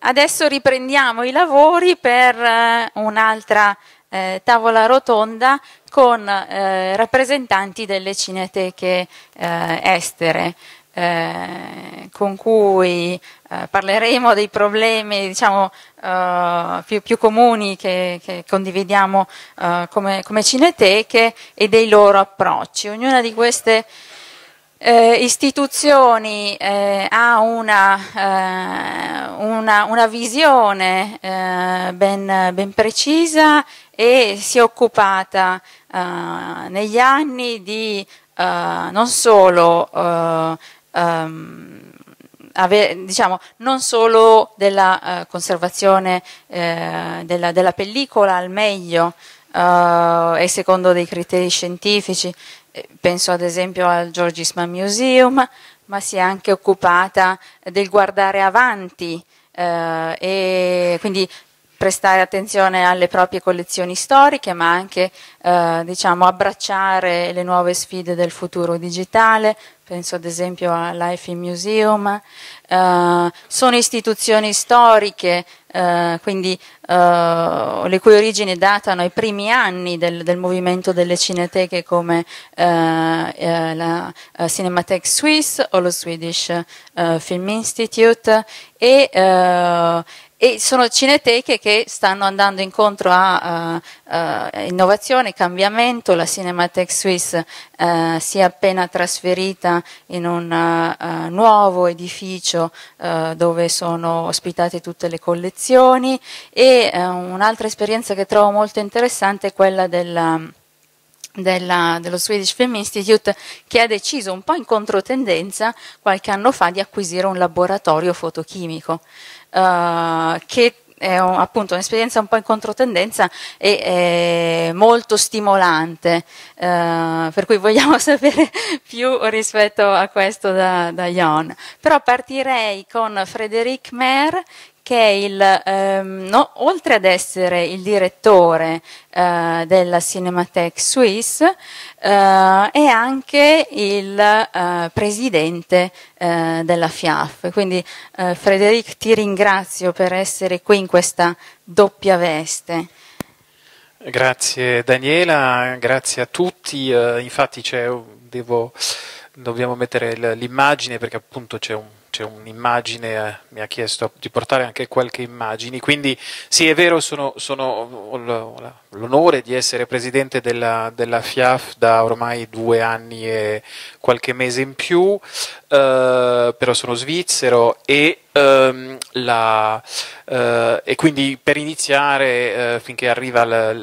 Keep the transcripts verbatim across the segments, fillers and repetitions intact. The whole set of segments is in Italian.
adesso riprendiamo i lavori per eh, un'altra eh, tavola rotonda con eh, rappresentanti delle cineteche eh, estere, eh, con cui eh, parleremo dei problemi, diciamo, eh, più, più comuni che, che condividiamo eh, come, come cineteche e dei loro approcci. Ognuna di queste Eh, istituzioni eh, ha una, eh, una, una visione eh, ben, ben precisa e si è occupata eh, negli anni di eh, non solo eh, um, ave, diciamo, non solo della eh, conservazione eh, della, della pellicola al meglio eh, e secondo dei criteri scientifici. Penso ad esempio al George Eastman Museum, ma si è anche occupata del guardare avanti eh, e quindi prestare attenzione alle proprie collezioni storiche, ma anche eh, diciamo, abbracciare le nuove sfide del futuro digitale. Penso ad esempio a Life in Museum. Uh, sono istituzioni storiche, uh, quindi, uh, le cui origini datano ai primi anni del, del movimento delle cineteche come uh, uh, la uh, Cinémathèque Suisse o lo Swedish uh, Film Institute e uh, E sono cineteche che stanno andando incontro a uh, uh, innovazione, cambiamento. La Cinémathèque Suisse uh, si è appena trasferita in un uh, nuovo edificio uh, dove sono ospitate tutte le collezioni e uh, un'altra esperienza che trovo molto interessante è quella della Della, dello Swedish Film Institute, che ha deciso un po' in controtendenza qualche anno fa di acquisire un laboratorio fotochimico uh, che è un, appunto un'esperienza un po' in controtendenza e è molto stimolante, uh, per cui vogliamo sapere più rispetto a questo da, da Jon. Però partirei con Frédéric Mer, che è il, ehm, no, oltre ad essere il direttore eh, della Cinémathèque Suisse, eh, è anche il eh, presidente eh, della F I A F. Quindi eh, Frédéric, ti ringrazio per essere qui in questa doppia veste. Grazie Daniela, grazie a tutti. Uh, infatti c'è, devo, dobbiamo mettere l'immagine perché appunto c'è un c'è un'immagine, eh, mi ha chiesto di portare anche qualche immagine, quindi sì, è vero, sono, sono, ho l'onore di essere presidente della, della F I A F da ormai due anni e qualche mese in più, eh, però sono svizzero e, ehm, la, eh, e quindi per iniziare, eh, finché arriva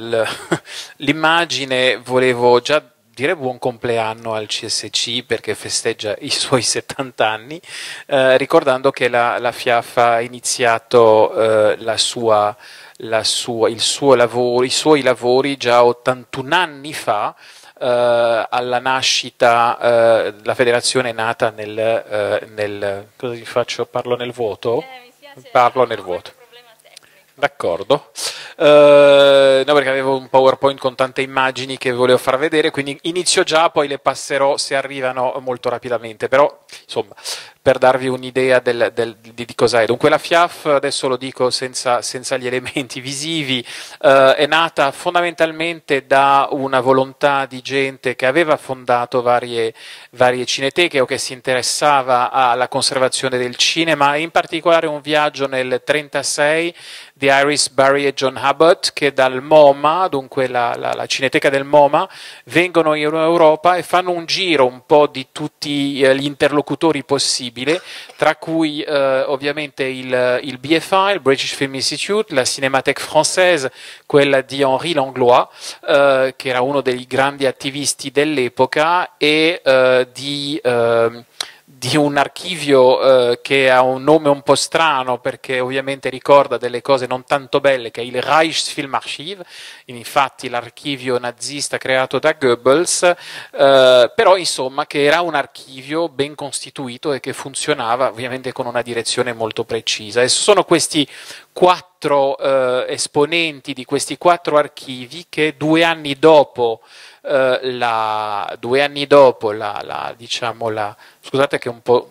l'immagine, volevo già dire buon compleanno al C S C perché festeggia i suoi settanta anni, eh, ricordando che la, la F I A F ha iniziato eh, la sua, la sua, il suo lavoro, i suoi lavori già ottantuno anni fa, eh, alla nascita, eh, la federazione è nata nel, eh, nel, cosa vi faccio? Parlo nel vuoto? Eh, Parlo nel vuoto. D'accordo. Uh, no, perché avevo un PowerPoint con tante immagini che volevo far vedere, quindi inizio già, poi le passerò se arrivano molto rapidamente, però insomma per darvi un'idea del, del, di, di cosa è. Dunque la F I A F, adesso lo dico senza, senza gli elementi visivi, uh, è nata fondamentalmente da una volontà di gente che aveva fondato varie, varie cineteche o che si interessava alla conservazione del cinema, e in particolare un viaggio nel trentasei di Iris Barry e John Hubbard, che dal MoMA, dunque la, la, la cineteca del MoMA, vengono in Europa e fanno un giro un po' di tutti eh, gli interlocutori possibili, tra cui eh, ovviamente il, il B F I, il British Film Institute, la Cinémathèque Française, quella di Henri Langlois, eh, che era uno dei grandi attivisti dell'epoca, e eh, di... Eh, di un archivio eh, che ha un nome un po' strano perché ovviamente ricorda delle cose non tanto belle, che è il Reichsfilmarchiv, infatti l'archivio nazista creato da Goebbels, eh, però insomma che era un archivio ben costituito e che funzionava ovviamente con una direzione molto precisa. E sono questi quattro eh, esponenti di questi quattro archivi che due anni dopo Uh, la, due anni dopo la, la, diciamo la, scusate che un po'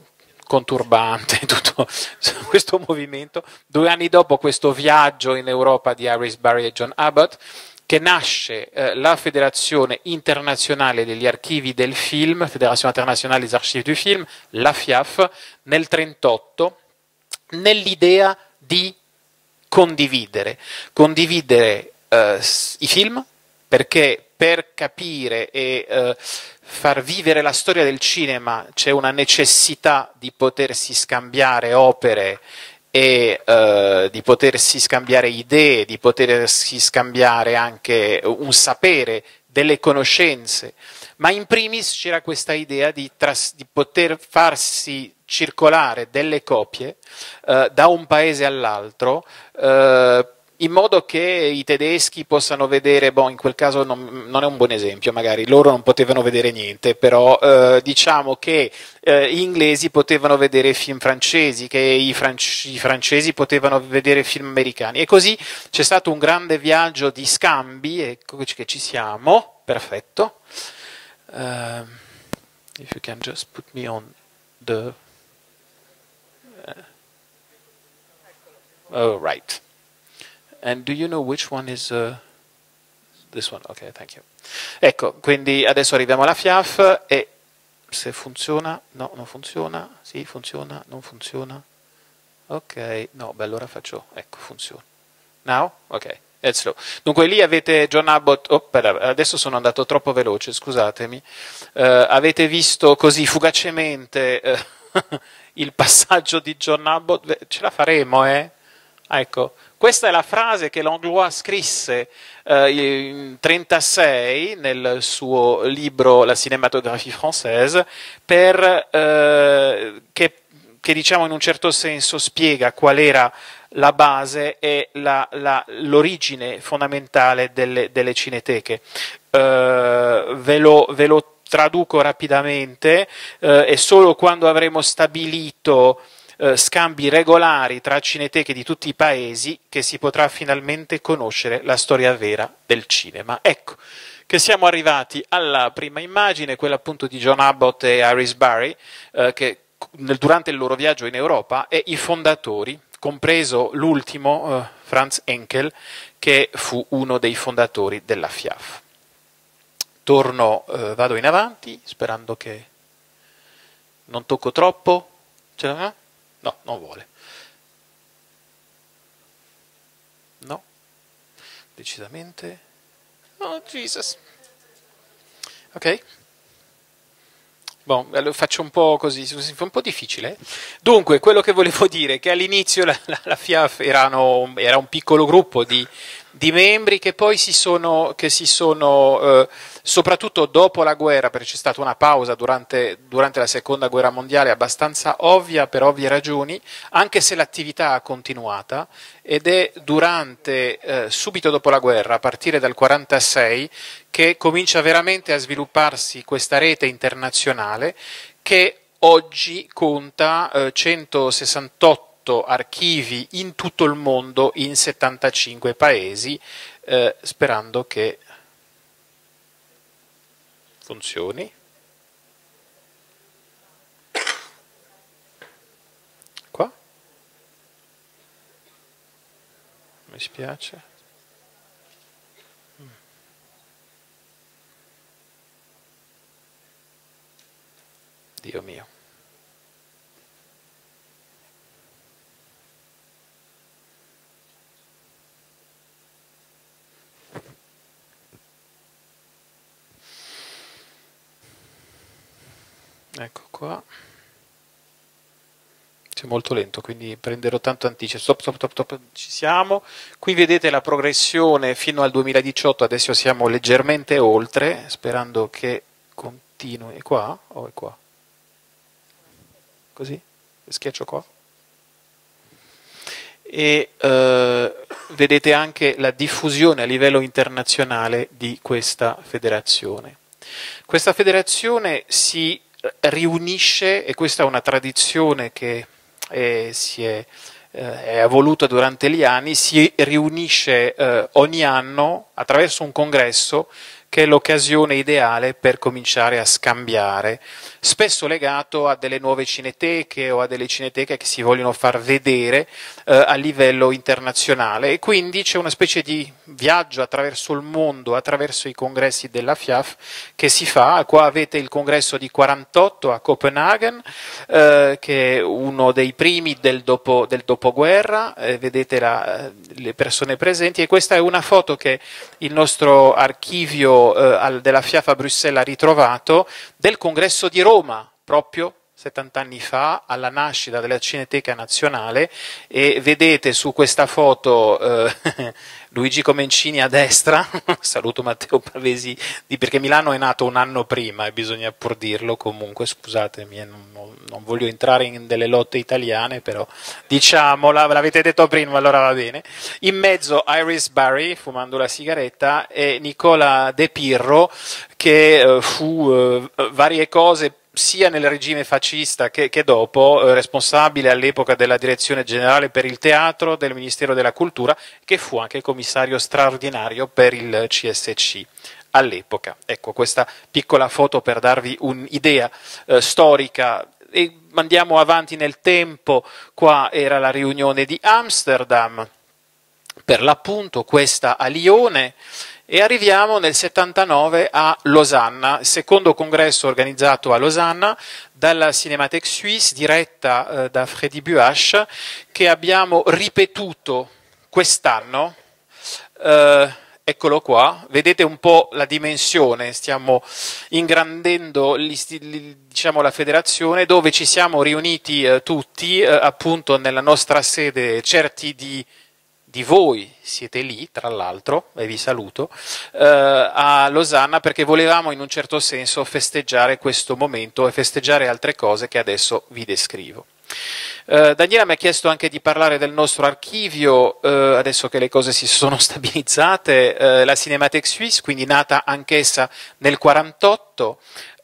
con turbante, tutto questo movimento. Due anni dopo questo viaggio in Europa di Iris Barry e John Abbott, che nasce eh, la Federazione Internazionale degli Archivi del Film, Fédération Internationale des Archives du Film, la F I A F, nel trentotto, nell'idea di condividere, condividere eh, i film, perché per capire e eh, far vivere la storia del cinema c'è una necessità di potersi scambiare opere e eh, di potersi scambiare idee, di potersi scambiare anche un sapere, delle conoscenze, ma in primis c'era questa idea di, di poter farsi circolare delle copie eh, da un paese all'altro, eh, in modo che i tedeschi possano vedere, boh, in quel caso non, non è un buon esempio, magari loro non potevano vedere niente, però eh, diciamo che eh, gli inglesi potevano vedere film francesi, che i, franc- i francesi potevano vedere film americani, e così c'è stato un grande viaggio di scambi, ecco che ci siamo, perfetto. Uh, if you can just put me on the uh, oh, right. And do you know which one is uh, this one? Ok, thank you. Ecco, quindi adesso arriviamo alla F I A F e se funziona, no, non funziona, sì, funziona, non funziona. Ok, no, beh, allora faccio, ecco, funziona. Now? Ok, let's go. Dunque lì avete John Abbott, oh, adesso sono andato troppo veloce, scusatemi. Uh, avete visto così fugacemente uh, il passaggio di John Abbott, ce la faremo, eh? Ecco, questa è la frase che Langlois scrisse eh, in trentasei nel suo libro La cinématographie française, per, eh, che, che diciamo in un certo senso spiega qual era la base e la, la, l'origine fondamentale delle, delle cineteche. Eh, ve, lo, ve lo traduco rapidamente, eh, e solo quando avremo stabilito Uh, scambi regolari tra cineteche di tutti i paesi che si potrà finalmente conoscere la storia vera del cinema. Ecco che siamo arrivati alla prima immagine, quella appunto di John Abbott e Iris Barry, uh, che nel, durante il loro viaggio in Europa, e i fondatori, compreso l'ultimo, uh, Franz Henkel, che fu uno dei fondatori della F I A F. Torno, uh, vado in avanti, sperando che non tocco troppo. Ce l'ha? No, non vuole. No, decisamente. Oh, Jesus. Ok. Bon, allora faccio un po' così, fa un po' difficile. Dunque, quello che volevo dire è che all'inizio la, la, la F I A F erano, era un piccolo gruppo di, di membri che poi si sono, che si sono eh, soprattutto dopo la guerra, perché c'è stata una pausa durante, durante la seconda guerra mondiale abbastanza ovvia per ovvie ragioni, anche se l'attività ha continuata, ed è durante, eh, subito dopo la guerra, a partire dal quarantasei, che comincia veramente a svilupparsi questa rete internazionale che oggi conta eh, centosessantotto archivi in tutto il mondo, in settantacinque paesi, eh, sperando che funzioni. Qua? Mi spiace. Dio mio. Ecco qua. C'è molto lento, quindi prenderò tanto anticipo. Stop, stop, stop, stop, ci siamo. Qui vedete la progressione fino al duemiladiciotto, adesso siamo leggermente oltre, sperando che continui. È qua o è qua? Così? Schiaccio qua. E eh, vedete anche la diffusione a livello internazionale di questa federazione. Questa federazione si riunisce, e questa è una tradizione che è, si è, eh, è evoluta durante gli anni, si riunisce eh, ogni anno attraverso un congresso che è l'occasione ideale per cominciare a scambiare, spesso legato a delle nuove cineteche o a delle cineteche che si vogliono far vedere eh, a livello internazionale, e quindi c'è una specie di viaggio attraverso il mondo, attraverso i congressi della F I A F che si fa. Qua avete il congresso di quarantotto a Copenaghen, eh, che è uno dei primi del, dopo, del dopoguerra, eh, vedete la, le persone presenti, e questa è una foto che il nostro archivio eh, della F I A F a Bruxelles ha ritrovato del congresso di Roma, proprio settanta anni fa, alla nascita della Cineteca Nazionale, e vedete su questa foto eh, Luigi Comencini a destra, saluto Matteo Pavesi, perché Milano è nato un anno prima e bisogna pur dirlo comunque, scusatemi, non, non voglio entrare in delle lotte italiane, però diciamola, l'avete detto prima, allora va bene. In mezzo Iris Barry, fumando la sigaretta, e Nicola De Pirro, che eh, fu eh, varie cose, sia nel regime fascista che, che dopo, eh, responsabile all'epoca della Direzione Generale per il Teatro del Ministero della Cultura, che fu anche commissario straordinario per il C S C all'epoca. Ecco, questa piccola foto per darvi un'idea eh, storica. E andiamo avanti nel tempo. Qua era la riunione di Amsterdam, per l'appunto, questa a Lione. E arriviamo nel settantanove a Losanna, secondo congresso organizzato a Losanna dalla Cinémathèque Suisse, diretta eh, da Freddy Buache, che abbiamo ripetuto quest'anno. Eh, eccolo qua, vedete un po' la dimensione, stiamo ingrandendo diciamo, la federazione, dove ci siamo riuniti eh, tutti, eh, appunto nella nostra sede, certi di di voi siete lì, tra l'altro, e vi saluto, eh, a Losanna, perché volevamo in un certo senso festeggiare questo momento e festeggiare altre cose che adesso vi descrivo. Eh, Daniela mi ha chiesto anche di parlare del nostro archivio, eh, adesso che le cose si sono stabilizzate, eh, la Cinémathèque Suisse, quindi nata anch'essa nel quarantotto,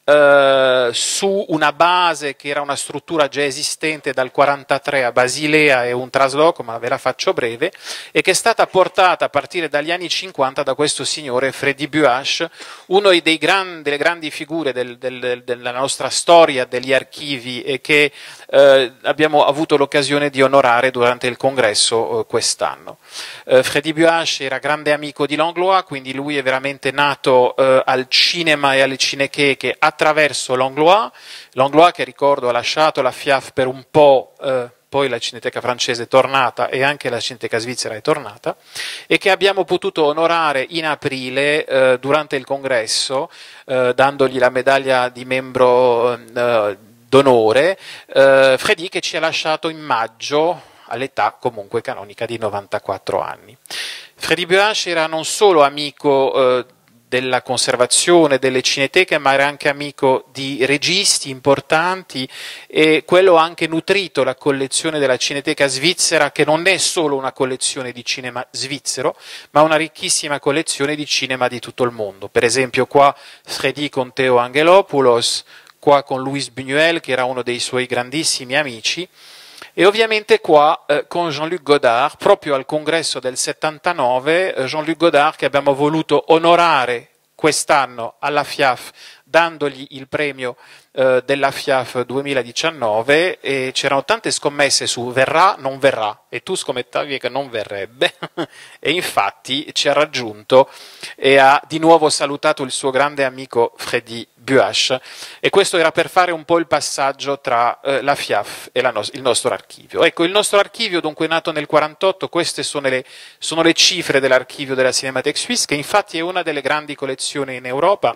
Uh, su una base che era una struttura già esistente dal quarantatré a Basilea, e un trasloco, ma ve la faccio breve, e che è stata portata a partire dagli anni cinquanta da questo signore Freddy Buache, uno dei grandi, delle grandi figure del, del, della nostra storia degli archivi, e che uh, abbiamo avuto l'occasione di onorare durante il congresso uh, quest'anno. Uh, Freddy Buache era grande amico di Langlois, quindi lui è veramente nato uh, al cinema e alle cineteche attraverso Langlois, Langlois che ricordo ha lasciato la F I A F per un po', eh, poi la Cineteca francese è tornata e anche la Cineteca svizzera è tornata, e che abbiamo potuto onorare in aprile eh, durante il congresso, eh, dandogli la medaglia di membro eh, d'onore, eh, Freddy, che ci ha lasciato in maggio all'età comunque canonica di novantaquattro anni. Freddy Buache era non solo amico eh, della conservazione delle cineteche, ma era anche amico di registi importanti, e quello ha anche nutrito la collezione della Cineteca svizzera, che non è solo una collezione di cinema svizzero, ma una ricchissima collezione di cinema di tutto il mondo. Per esempio qua Freddy con Theo Angelopoulos, qua con Louis Buñuel, che era uno dei suoi grandissimi amici, e ovviamente qua eh, con Jean-Luc Godard, proprio al congresso del settantanove, eh, Jean-Luc Godard che abbiamo voluto onorare quest'anno alla F I A F, dandogli il premio eh, della F I A F duemiladiciannove, e c'erano tante scommesse su verrà, non verrà, e tu scommettavi che non verrebbe, e infatti ci ha raggiunto e ha di nuovo salutato il suo grande amico Freddy Buache, e questo era per fare un po' il passaggio tra eh, la F I A F e la no- il nostro archivio. Ecco, il nostro archivio dunque è nato nel quarantotto, queste sono le, sono le cifre dell'archivio della Cinémathèque Suisse, che infatti è una delle grandi collezioni in Europa.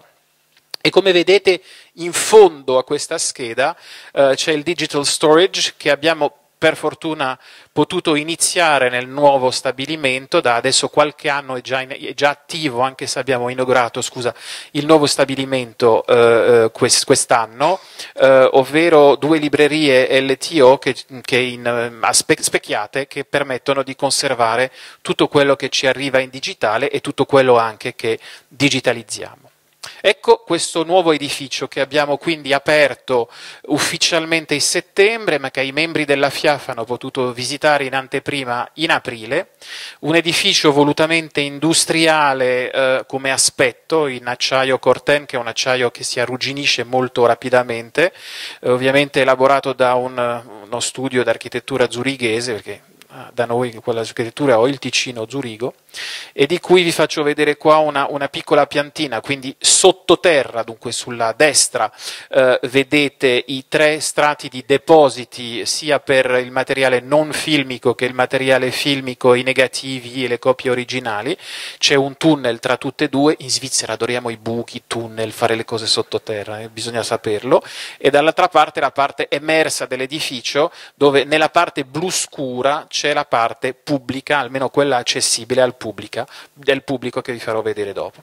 E come vedete in fondo a questa scheda eh, c'è il digital storage, che abbiamo per fortuna potuto iniziare nel nuovo stabilimento, da adesso qualche anno è già, in, è già attivo, anche se abbiamo inaugurato scusa, il nuovo stabilimento eh, quest, quest'anno, eh, ovvero due librerie L T O che, che in, spe, specchiate, che permettono di conservare tutto quello che ci arriva in digitale e tutto quello anche che digitalizziamo. Ecco questo nuovo edificio che abbiamo quindi aperto ufficialmente in settembre, ma che i membri della FIAF hanno potuto visitare in anteprima in aprile. Un edificio volutamente industriale eh, come aspetto, in acciaio Corten, che è un acciaio che si arrugginisce molto rapidamente, eh, ovviamente elaborato da un, uno studio d'architettura zurighese, perché da noi quella architettura ho il Ticino Zurigo, e di cui vi faccio vedere qua una, una piccola piantina, quindi sottoterra, dunque sulla destra eh, vedete i tre strati di depositi sia per il materiale non filmico che il materiale filmico, i negativi e le copie originali. C'è un tunnel tra tutte e due, in Svizzera adoriamo i buchi, tunnel, fare le cose sottoterra, eh, bisogna saperlo, e dall'altra parte la parte emersa dell'edificio, dove nella parte blu scura c'è la parte pubblica, almeno quella accessibile al pubblica, del pubblico, che vi farò vedere dopo.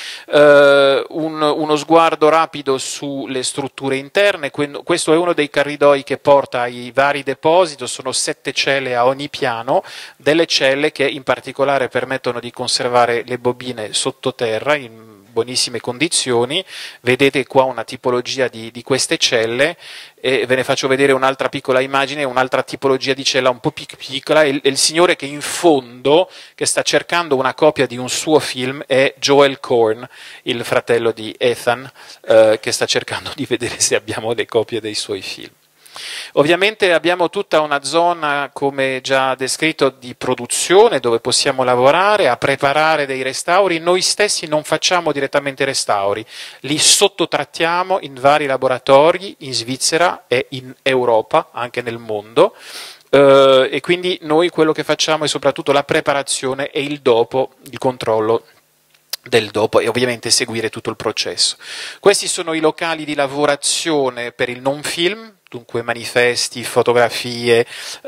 Uh, un, uno sguardo rapido sulle strutture interne. Questo è uno dei corridoi che porta ai vari depositi, sono sette celle a ogni piano, delle celle che in particolare permettono di conservare le bobine sottoterra in buonissime condizioni. Vedete qua una tipologia di, di queste celle, e ve ne faccio vedere un'altra piccola immagine, un'altra tipologia di cella un po' più piccola. Il, il signore che in fondo, che sta cercando una copia di un suo film, è Joel Korn, il fratello di Ethan, eh, che sta cercando di vedere se abbiamo le copie dei suoi film. Ovviamente abbiamo tutta una zona, come già descritto, di produzione, dove possiamo lavorare a preparare dei restauri. Noi stessi non facciamo direttamente restauri, li sottotrattiamo in vari laboratori in Svizzera e in Europa, anche nel mondo, eh, e quindi noi quello che facciamo è soprattutto la preparazione e il dopo, il controllo del dopo, e ovviamente seguire tutto il processo. Questi sono i locali di lavorazione per il non film, dunque manifesti, fotografie,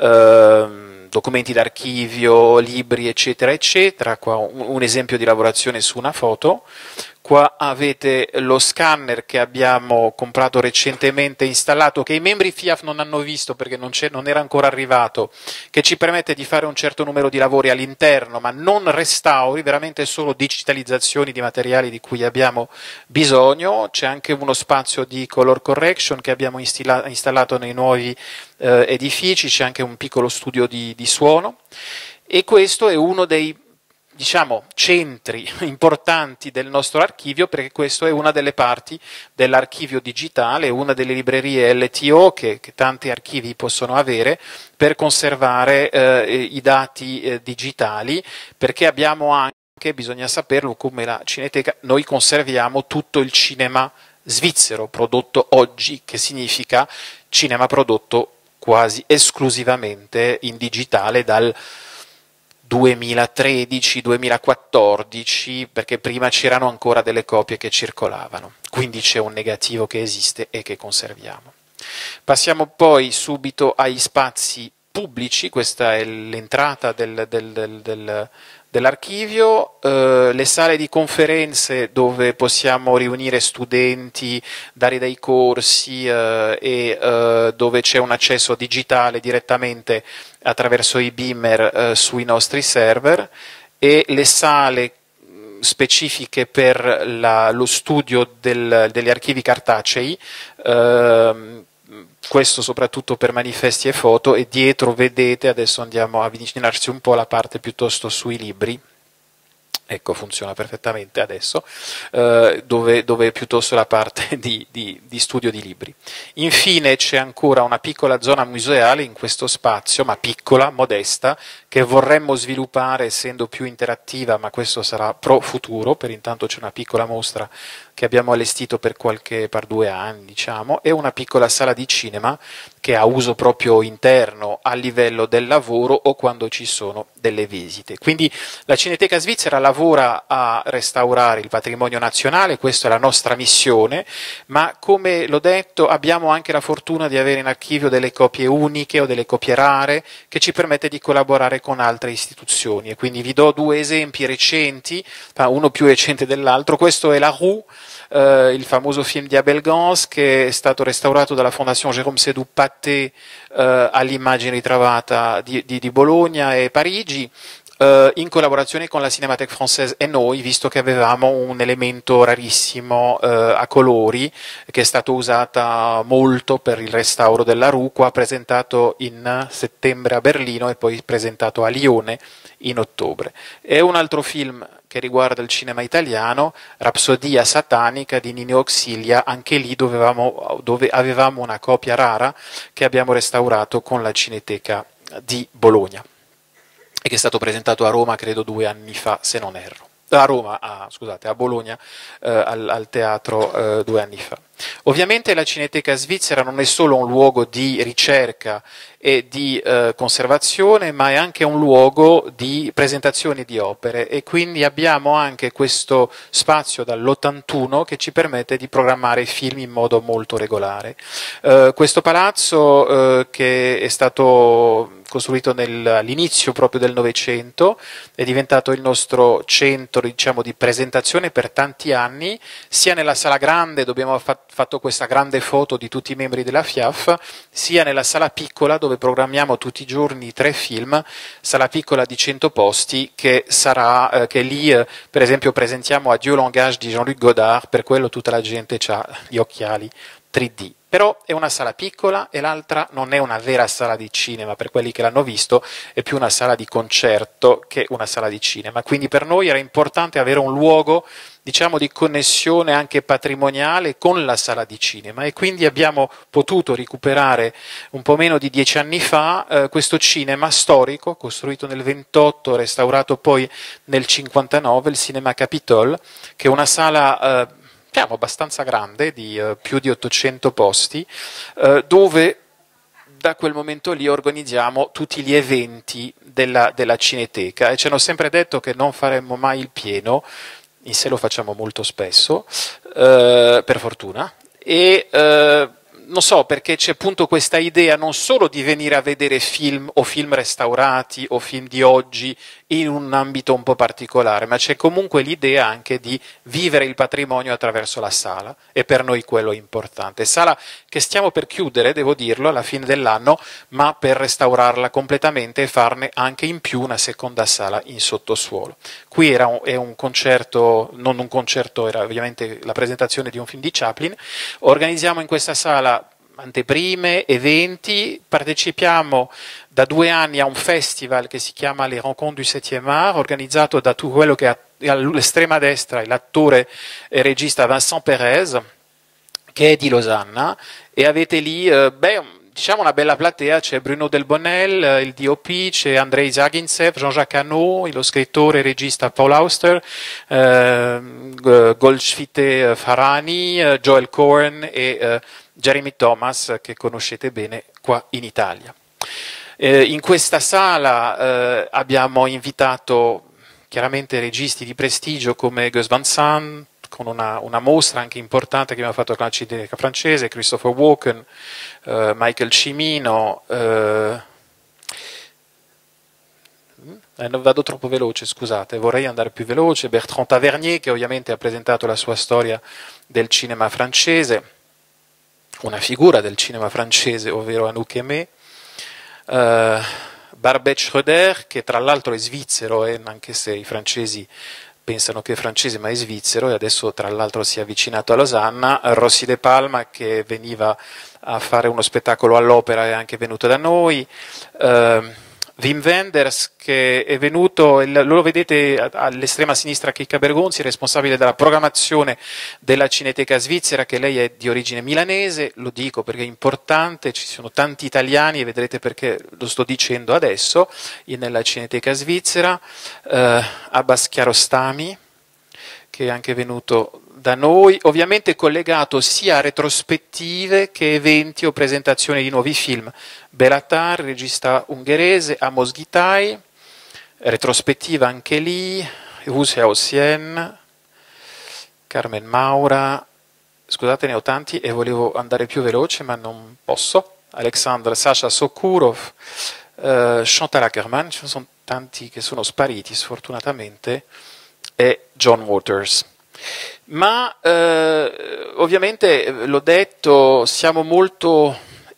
ehm, documenti d'archivio, libri, eccetera, eccetera. Qua un, un esempio di lavorazione su una foto. Qua avete lo scanner che abbiamo comprato recentemente, installato, che i membri FIAF non hanno visto perché non, non era ancora arrivato, che ci permette di fare un certo numero di lavori all'interno, ma non restauri, veramente solo digitalizzazioni di materiali di cui abbiamo bisogno. C'è anche uno spazio di color correction che abbiamo installato nei nuovi eh, edifici, c'è anche un piccolo studio di, di suono, e questo è uno dei, diciamo, centri importanti del nostro archivio, perché questo è una delle parti dell'archivio digitale, una delle librerie L T O che, che tanti archivi possono avere per conservare eh, i dati eh, digitali, perché abbiamo anche, bisogna saperlo, come la Cineteca, noi conserviamo tutto il cinema svizzero prodotto oggi, che significa cinema prodotto quasi esclusivamente in digitale dal duemilatredici duemilaquattordici, perché prima c'erano ancora delle copie che circolavano, quindi c'è un negativo che esiste e che conserviamo. Passiamo poi subito agli spazi pubblici. Questa è l'entrata del, del, del, del, dell'archivio, eh, le sale di conferenze dove possiamo riunire studenti, dare dei corsi eh, e eh, dove c'è un accesso digitale direttamente attraverso i beamer eh, sui nostri server, e le sale specifiche per la, lo studio del, degli archivi cartacei, eh, questo soprattutto per manifesti e foto, e dietro vedete, adesso andiamo a avvicinarci un po' alla parte piuttosto sui libri. Ecco, funziona perfettamente adesso, eh, dove, dove è piuttosto la parte di, di, di studio di libri. Infine c'è ancora una piccola zona museale in questo spazio, ma piccola, modesta, che vorremmo sviluppare essendo più interattiva, ma questo sarà pro futuro. Per intanto c'è una piccola mostra che abbiamo allestito per qualche, per due anni, diciamo, e una piccola sala di cinema che ha uso proprio interno a livello del lavoro o quando ci sono delle visite. Quindi la Cineteca Svizzera lavora a restaurare il patrimonio nazionale, questa è la nostra missione, ma come l'ho detto abbiamo anche la fortuna di avere in archivio delle copie uniche o delle copie rare che ci permette di collaborare con altre istituzioni, e quindi vi do due esempi recenti, uno più recente dell'altro. Questo è La Roue, Uh, il famoso film di Abel Gance, che è stato restaurato dalla Fondazione Jérôme Sédou Pathé uh, all'immagine ritrovata di, di, di Bologna e Parigi. Uh, in collaborazione con la Cinémathèque Française e noi, visto che avevamo un elemento rarissimo uh, a colori che è stato usato molto per il restauro della Ruqua, presentato in settembre a Berlino e poi presentato a Lione in ottobre. È un altro film che riguarda il cinema italiano, Rapsodia satanica di Nino Auxilia, anche lì dovevamo, dove avevamo una copia rara che abbiamo restaurato con la Cineteca di Bologna e che è stato presentato a Roma credo due anni fa, se non erro. A Roma, ah, scusate, a Bologna, eh, al, al teatro eh, due anni fa. Ovviamente la Cineteca svizzera non è solo un luogo di ricerca e di eh, conservazione, ma è anche un luogo di presentazione di opere, e quindi abbiamo anche questo spazio dall'ottantuno che ci permette di programmare film in modo molto regolare. Eh, questo palazzo eh, che è stato costruito nel, all'inizio proprio del Novecento, è diventato il nostro centro, diciamo, di presentazione per tanti anni, sia nella sala grande dove abbiamo fa- fatto questa grande foto di tutti i membri della F I A F, sia nella sala piccola dove programmiamo tutti i giorni tre film, sala piccola di cento posti, che sarà, eh, che lì eh, per esempio presentiamo Adieu langage di Jean-Luc Godard, per quello tutta la gente ha gli occhiali tre D. Però è una sala piccola e l'altra non è una vera sala di cinema, per quelli che l'hanno visto è più una sala di concerto che una sala di cinema, quindi per noi era importante avere un luogo, diciamo, di connessione anche patrimoniale con la sala di cinema, e quindi abbiamo potuto recuperare un po' meno di dieci anni fa eh, questo cinema storico costruito nel ventotto, restaurato poi nel cinquantanove, il Cinema Capitole, che è una sala eh, diciamo abbastanza grande, di uh, più di ottocento posti, uh, dove da quel momento lì organizziamo tutti gli eventi della, della Cineteca, e ci hanno sempre detto che non faremmo mai il pieno, in sé lo facciamo molto spesso, uh, per fortuna, e uh, non so, perché c'è appunto questa idea non solo di venire a vedere film o film restaurati o film di oggi in un ambito un po' particolare, ma c'è comunque l'idea anche di vivere il patrimonio attraverso la sala, e per noi quello è importante. Sala che stiamo per chiudere, devo dirlo, alla fine dell'anno, ma per restaurarla completamente e farne anche in più una seconda sala in sottosuolo. Qui era un, è un concerto, non un concerto, era ovviamente la presentazione di un film di Chaplin. Organizziamo in questa sala anteprime, eventi, partecipiamo da due anni a un festival che si chiama Les Rencontres du septième art, organizzato da tu quello che è all'estrema destra è l'attore e regista Vincent Perez, che è di Losanna, e avete lì, eh, beh, diciamo una bella platea, c'è Bruno Del Bonnel, il D O P, c'è Andrei Zagintsev, Jean-Jacques Hano, lo scrittore e regista Paul Auster, eh, Goldschwitte Farani, eh, Joel Cohen e eh, Jeremy Thomas, che conoscete bene qua in Italia. Eh, in questa sala eh, abbiamo invitato chiaramente registi di prestigio come Gus Van Sant, con una, una mostra anche importante che abbiamo fatto con la Cineteca francese, Christopher Walken, eh, Michael Cimino, eh, eh, non vado troppo veloce, scusate, vorrei andare più veloce, Bertrand Tavernier, che ovviamente ha presentato la sua storia del cinema francese, una figura del cinema francese, ovvero Anouk Aimé, uh, Barbet Schröder, che tra l'altro è svizzero, eh, anche se i francesi pensano che è francese ma è svizzero, e adesso tra l'altro si è avvicinato a Losanna, Rossi De Palma, che veniva a fare uno spettacolo all'opera, è anche venuto da noi, uh, Wim Wenders, che è venuto, lo vedete all'estrema sinistra, Chicca Bergonzi, responsabile della programmazione della Cineteca svizzera, che lei è di origine milanese, lo dico perché è importante, ci sono tanti italiani e vedrete perché lo sto dicendo adesso, nella Cineteca svizzera, eh, Abbas Kiarostami, che è anche venuto da noi, ovviamente collegato sia a retrospettive che eventi o presentazioni di nuovi film. Belatar, regista ungherese, Amos Gitay, retrospettiva anche lì, Huse Haussien, Carmen Maura, scusate ne ho tanti e volevo andare più veloce ma non posso, Alexandre Sasha Sokurov, uh, Chantal Ackerman, ci sono tanti che sono spariti sfortunatamente, e John Waters. Ma eh, ovviamente, l'ho detto, siamo molto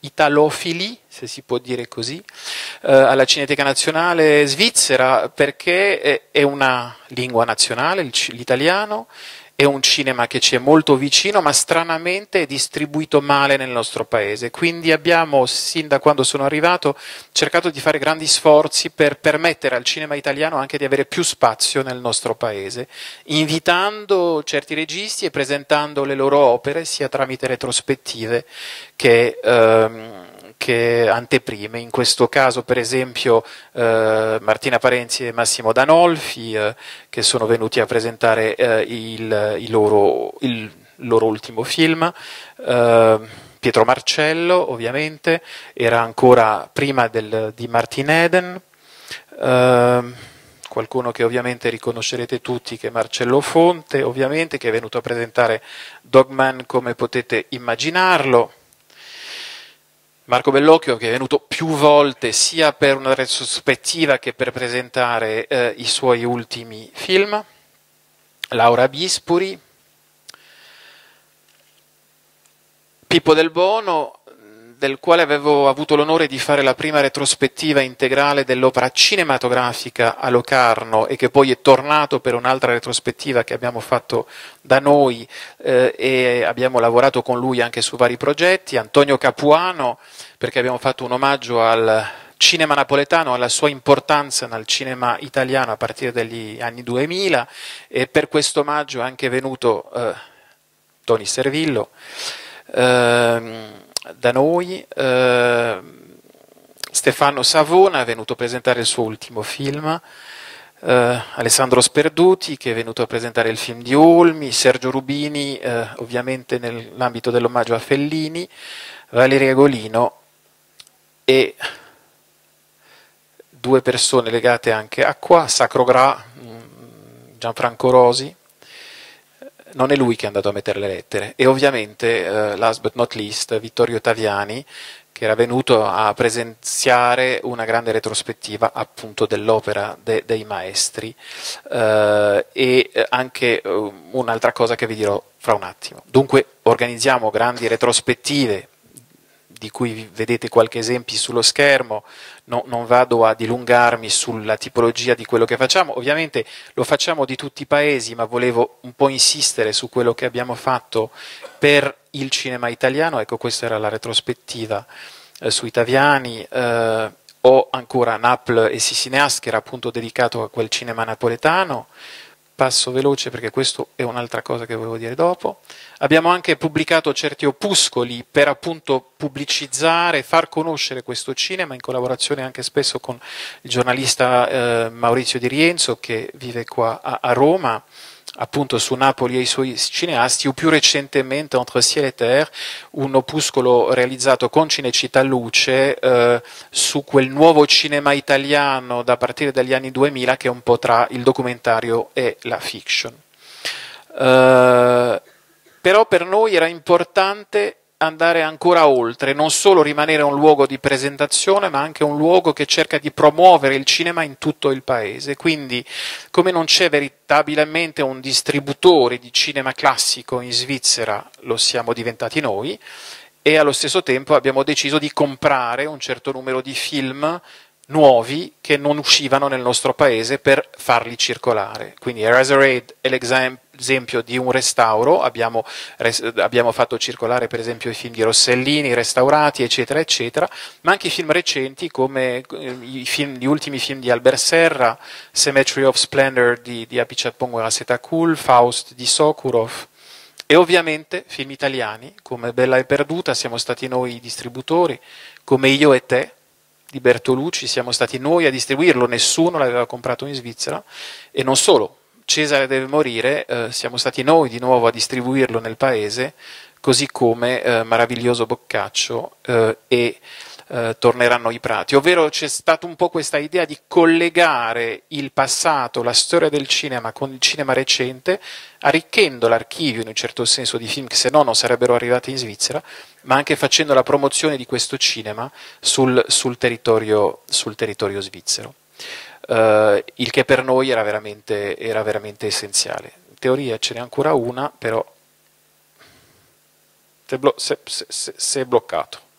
italofili, se si può dire così, eh, alla Cineteca Nazionale Svizzera, perché è, è una lingua nazionale, l'italiano, è un cinema che ci è molto vicino, ma stranamente è distribuito male nel nostro paese. Quindi abbiamo, sin da quando sono arrivato, cercato di fare grandi sforzi per permettere al cinema italiano anche di avere più spazio nel nostro paese, invitando certi registi e presentando le loro opere sia tramite retrospettive che ehm, che anteprime. In questo caso, per esempio, eh, Martina Parenzi e Massimo Danolfi, eh, che sono venuti a presentare eh, il, il, loro, il loro ultimo film. eh, Pietro Marcello, ovviamente, era ancora prima del, di Martin Eden, eh, qualcuno che ovviamente riconoscerete tutti, che è Marcello Fonte, ovviamente, che è venuto a presentare Dogman come potete immaginarlo. Marco Bellocchio, che è venuto più volte sia per una retrospettiva che per presentare eh, i suoi ultimi film. Laura Bispuri. Pippo Del Bono, del quale avevo avuto l'onore di fare la prima retrospettiva integrale dell'opera cinematografica a Locarno e che poi è tornato per un'altra retrospettiva che abbiamo fatto da noi eh, e abbiamo lavorato con lui anche su vari progetti. Antonio Capuano, perché abbiamo fatto un omaggio al cinema napoletano, alla sua importanza nel cinema italiano a partire dagli anni duemila, e per questo omaggio è anche venuto eh, Tony Servillo eh, da noi. eh, Stefano Savona è venuto a presentare il suo ultimo film, eh, Alessandro Sperduti, che è venuto a presentare il film di Olmi, Sergio Rubini, eh, ovviamente nell'ambito dell'omaggio a Fellini, Valeria Golino e due persone legate anche a qua, Sacro Gra, Gianfranco Rosi. Non è lui che è andato a mettere le lettere, e ovviamente, eh, last but not least, Vittorio Taviani, che era venuto a presenziare una grande retrospettiva appunto dell'opera de, dei maestri, eh, e anche uh, un'altra cosa che vi dirò fra un attimo. Dunque organizziamo grandi retrospettive, di cui vedete qualche esempio sullo schermo. No, non vado a dilungarmi sulla tipologia di quello che facciamo, ovviamente lo facciamo di tutti i paesi, ma volevo un po' insistere su quello che abbiamo fatto per il cinema italiano. Ecco, questa era la retrospettiva eh, sui Taviani. eh, ho ancora Naples e Sicineas, che era appunto dedicato a quel cinema napoletano. Passo veloce perché questo è un'altra cosa che volevo dire dopo. Abbiamo anche pubblicato certi opuscoli per appunto pubblicizzare, far conoscere questo cinema, in collaborazione anche spesso con il giornalista eh, Maurizio Di Rienzo, che vive qua a, a Roma, appunto su Napoli e i suoi cineasti, o più recentemente Entre ciel et terre, un opuscolo realizzato con Cinecittà Luce eh, su quel nuovo cinema italiano da partire dagli anni duemila, che è un po' tra il documentario e la fiction. Uh, però per noi era importante andare ancora oltre, non solo rimanere un luogo di presentazione, ma anche un luogo che cerca di promuovere il cinema in tutto il paese. Quindi, come non c'è veritabilmente un distributore di cinema classico in Svizzera, lo siamo diventati noi, e allo stesso tempo abbiamo deciso di comprare un certo numero di film nuovi che non uscivano nel nostro paese per farli circolare. Quindi Eraserhead è l'esempio di un restauro. Abbiamo, abbiamo fatto circolare per esempio i film di Rossellini restaurati, eccetera eccetera, ma anche i film recenti come i film, gli ultimi film di Albert Serra, Cemetery of Splendor di, di Apichatpong Weerasethakul, Faust di Sokurov, e ovviamente film italiani come Bella e Perduta, siamo stati noi i distributori, come Io e te di Bertolucci, siamo stati noi a distribuirlo, nessuno l'aveva comprato in Svizzera. E non solo, Cesare deve morire, eh, siamo stati noi di nuovo a distribuirlo nel paese, così come eh, Maraviglioso Boccaccio eh, e eh, Torneranno i prati, ovvero c'è stata un po' questa idea di collegare il passato, la storia del cinema con il cinema recente, arricchendo l'archivio in un certo senso di film che se no non sarebbero arrivati in Svizzera, ma anche facendo la promozione di questo cinema sul, sul, territorio, sul territorio svizzero, uh, il che per noi era veramente, era veramente essenziale. In teoria ce n'è ancora una, però si è, blo- si è, si è bloccato.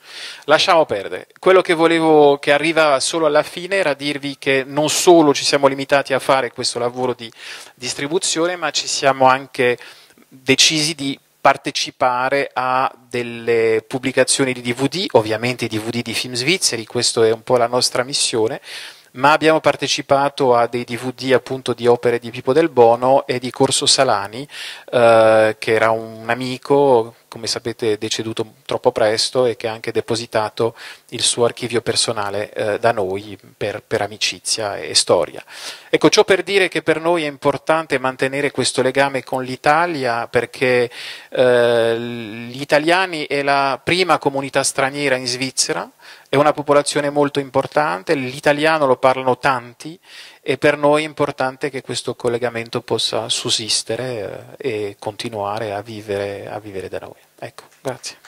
Lasciamo perdere. Quello che volevo che arriva solo alla fine era dirvi che non solo ci siamo limitati a fare questo lavoro di distribuzione, ma ci siamo anche decisi di partecipare a delle pubblicazioni di D V D, ovviamente i D V D di film svizzeri, questo è un po' la nostra missione, ma abbiamo partecipato a dei D V D appunto di opere di Pippo Del Bono e di Corso Salani, eh, che era un amico, come sapete deceduto troppo presto, e che ha anche depositato il suo archivio personale eh, da noi per, per amicizia e storia. Ecco, ciò per dire che per noi è importante mantenere questo legame con l'Italia, perché eh, gli italiani è la prima comunità straniera in Svizzera, è una popolazione molto importante, l'italiano lo parlano tanti e per noi è importante che questo collegamento possa sussistere eh, e continuare a vivere, a vivere da noi. Ecco, grazie.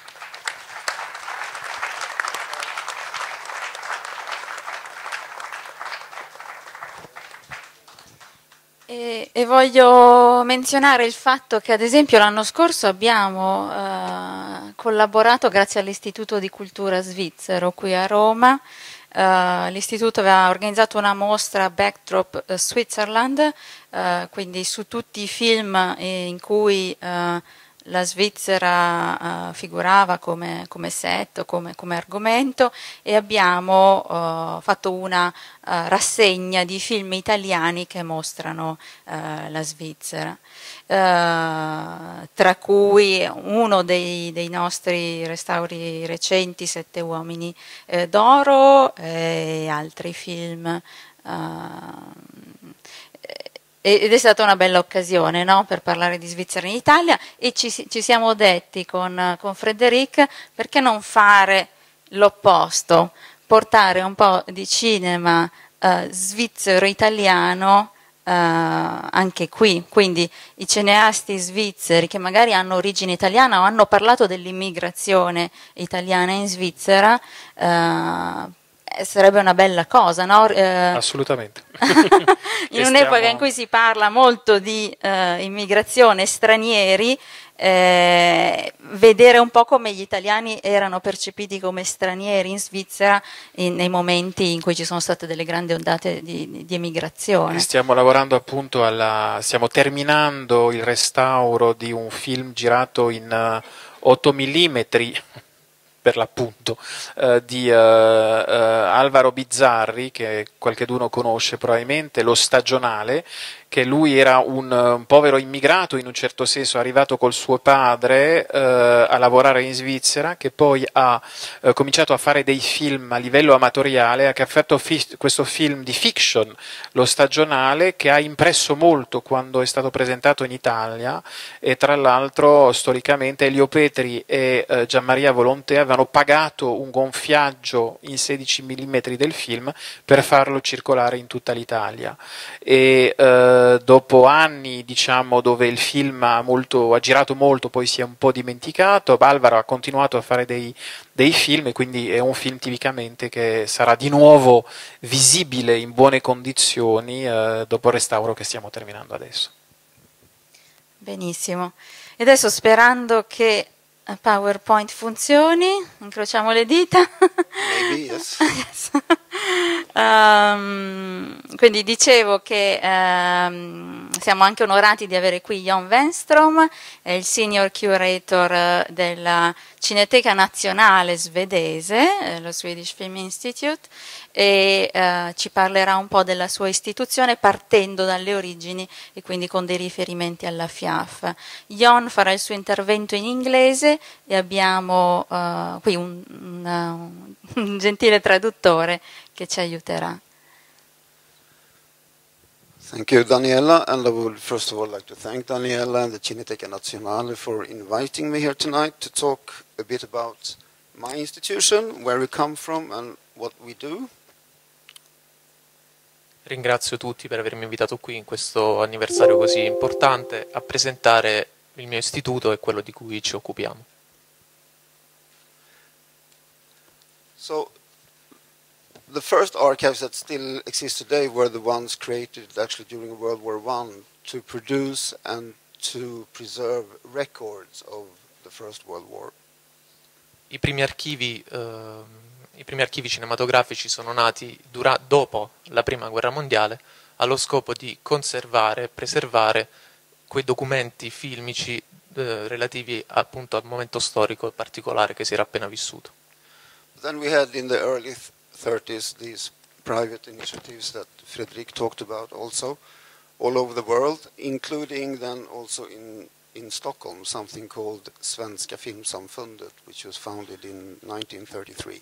E, e voglio menzionare il fatto che ad esempio l'anno scorso abbiamo eh, collaborato grazie all'Istituto di Cultura Svizzero qui a Roma. Uh, l'istituto aveva organizzato una mostra Backdrop uh, Switzerland, uh, quindi su tutti i film in cui uh, la Svizzera uh, figurava come, come set o come, come argomento, e abbiamo uh, fatto una uh, rassegna di film italiani che mostrano uh, la Svizzera. Uh, tra cui uno dei, dei nostri restauri recenti, Sette uomini eh, d'oro, e altri film. Uh, ed è stata una bella occasione, no? Per parlare di Svizzera in Italia, e ci, ci siamo detti con, con Frédéric, perché non fare l'opposto, portare un po' di cinema uh, svizzero-italiano Uh, anche qui, quindi i cineasti svizzeri che magari hanno origine italiana o hanno parlato dell'immigrazione italiana in Svizzera, uh, sarebbe una bella cosa, no? Uh, Assolutamente. in un'epoca stiamo... in cui si parla molto di uh, immigrazione, stranieri, eh, vedere un po' come gli italiani erano percepiti come stranieri in Svizzera in, nei momenti in cui ci sono state delle grandi ondate di, di emigrazione. Stiamo lavorando appunto alla, stiamo terminando il restauro di un film girato in uh, otto millimetri per l'appunto, uh, di uh, uh, Alvaro Bizzarri, che qualcheduno conosce probabilmente, Lo Stagionale, che lui era un, un povero immigrato, in un certo senso arrivato col suo padre eh, a lavorare in Svizzera, che poi ha eh, cominciato a fare dei film a livello amatoriale, che ha fatto fi- questo film di fiction, Lo Stagionale, che ha impresso molto quando è stato presentato in Italia, e tra l'altro storicamente Elio Petri e eh, Gianmaria Volonté avevano pagato un gonfiaggio in sedici millimetri del film per farlo circolare in tutta l'Italia. E, eh, dopo anni, diciamo, dove il film ha, molto, ha girato molto, poi si è un po' dimenticato, Alvaro ha continuato a fare dei, dei film, e quindi è un film tipicamente che sarà di nuovo visibile in buone condizioni eh, dopo il restauro che stiamo terminando adesso. Benissimo. E adesso, sperando che PowerPoint funzioni, incrociamo le dita. Maybe, yes. Yes. Um, quindi dicevo che um, siamo anche onorati di avere qui Jon Wenstrom, è il senior curator della Cineteca Nazionale svedese, lo Swedish Film Institute, e uh, ci parlerà un po' della sua istituzione partendo dalle origini e quindi con dei riferimenti alla F I A F. Jon farà il suo intervento in inglese e abbiamo uh, qui un, un, un gentile traduttore che ci aiuterà. Thank you, Daniela, and I would first of all like to thank Daniela and the Cineteca Nazionale for inviting me here tonight to talk a bit about my institution, where we come from and what we do. Ringrazio tutti per avermi invitato qui in questo anniversario così importante a presentare il mio istituto e quello di cui ci occupiamo. So, the first archives that still exist today were the ones created actually during World War One to produce and to preserve records of the First World War. I primi archivi, eh, i primi archivi cinematografici sono nati dura- dopo la Prima Guerra Mondiale allo scopo di conservare e preservare quei documenti filmici eh, relativi appunto al momento storico particolare che si era appena vissuto. Then we had in the early thirties these private initiatives that Fredrik talked about also, all over the world, including then also in, in Stockholm, something called Svenska Filmsamfundet, which was founded in nineteen thirty-three.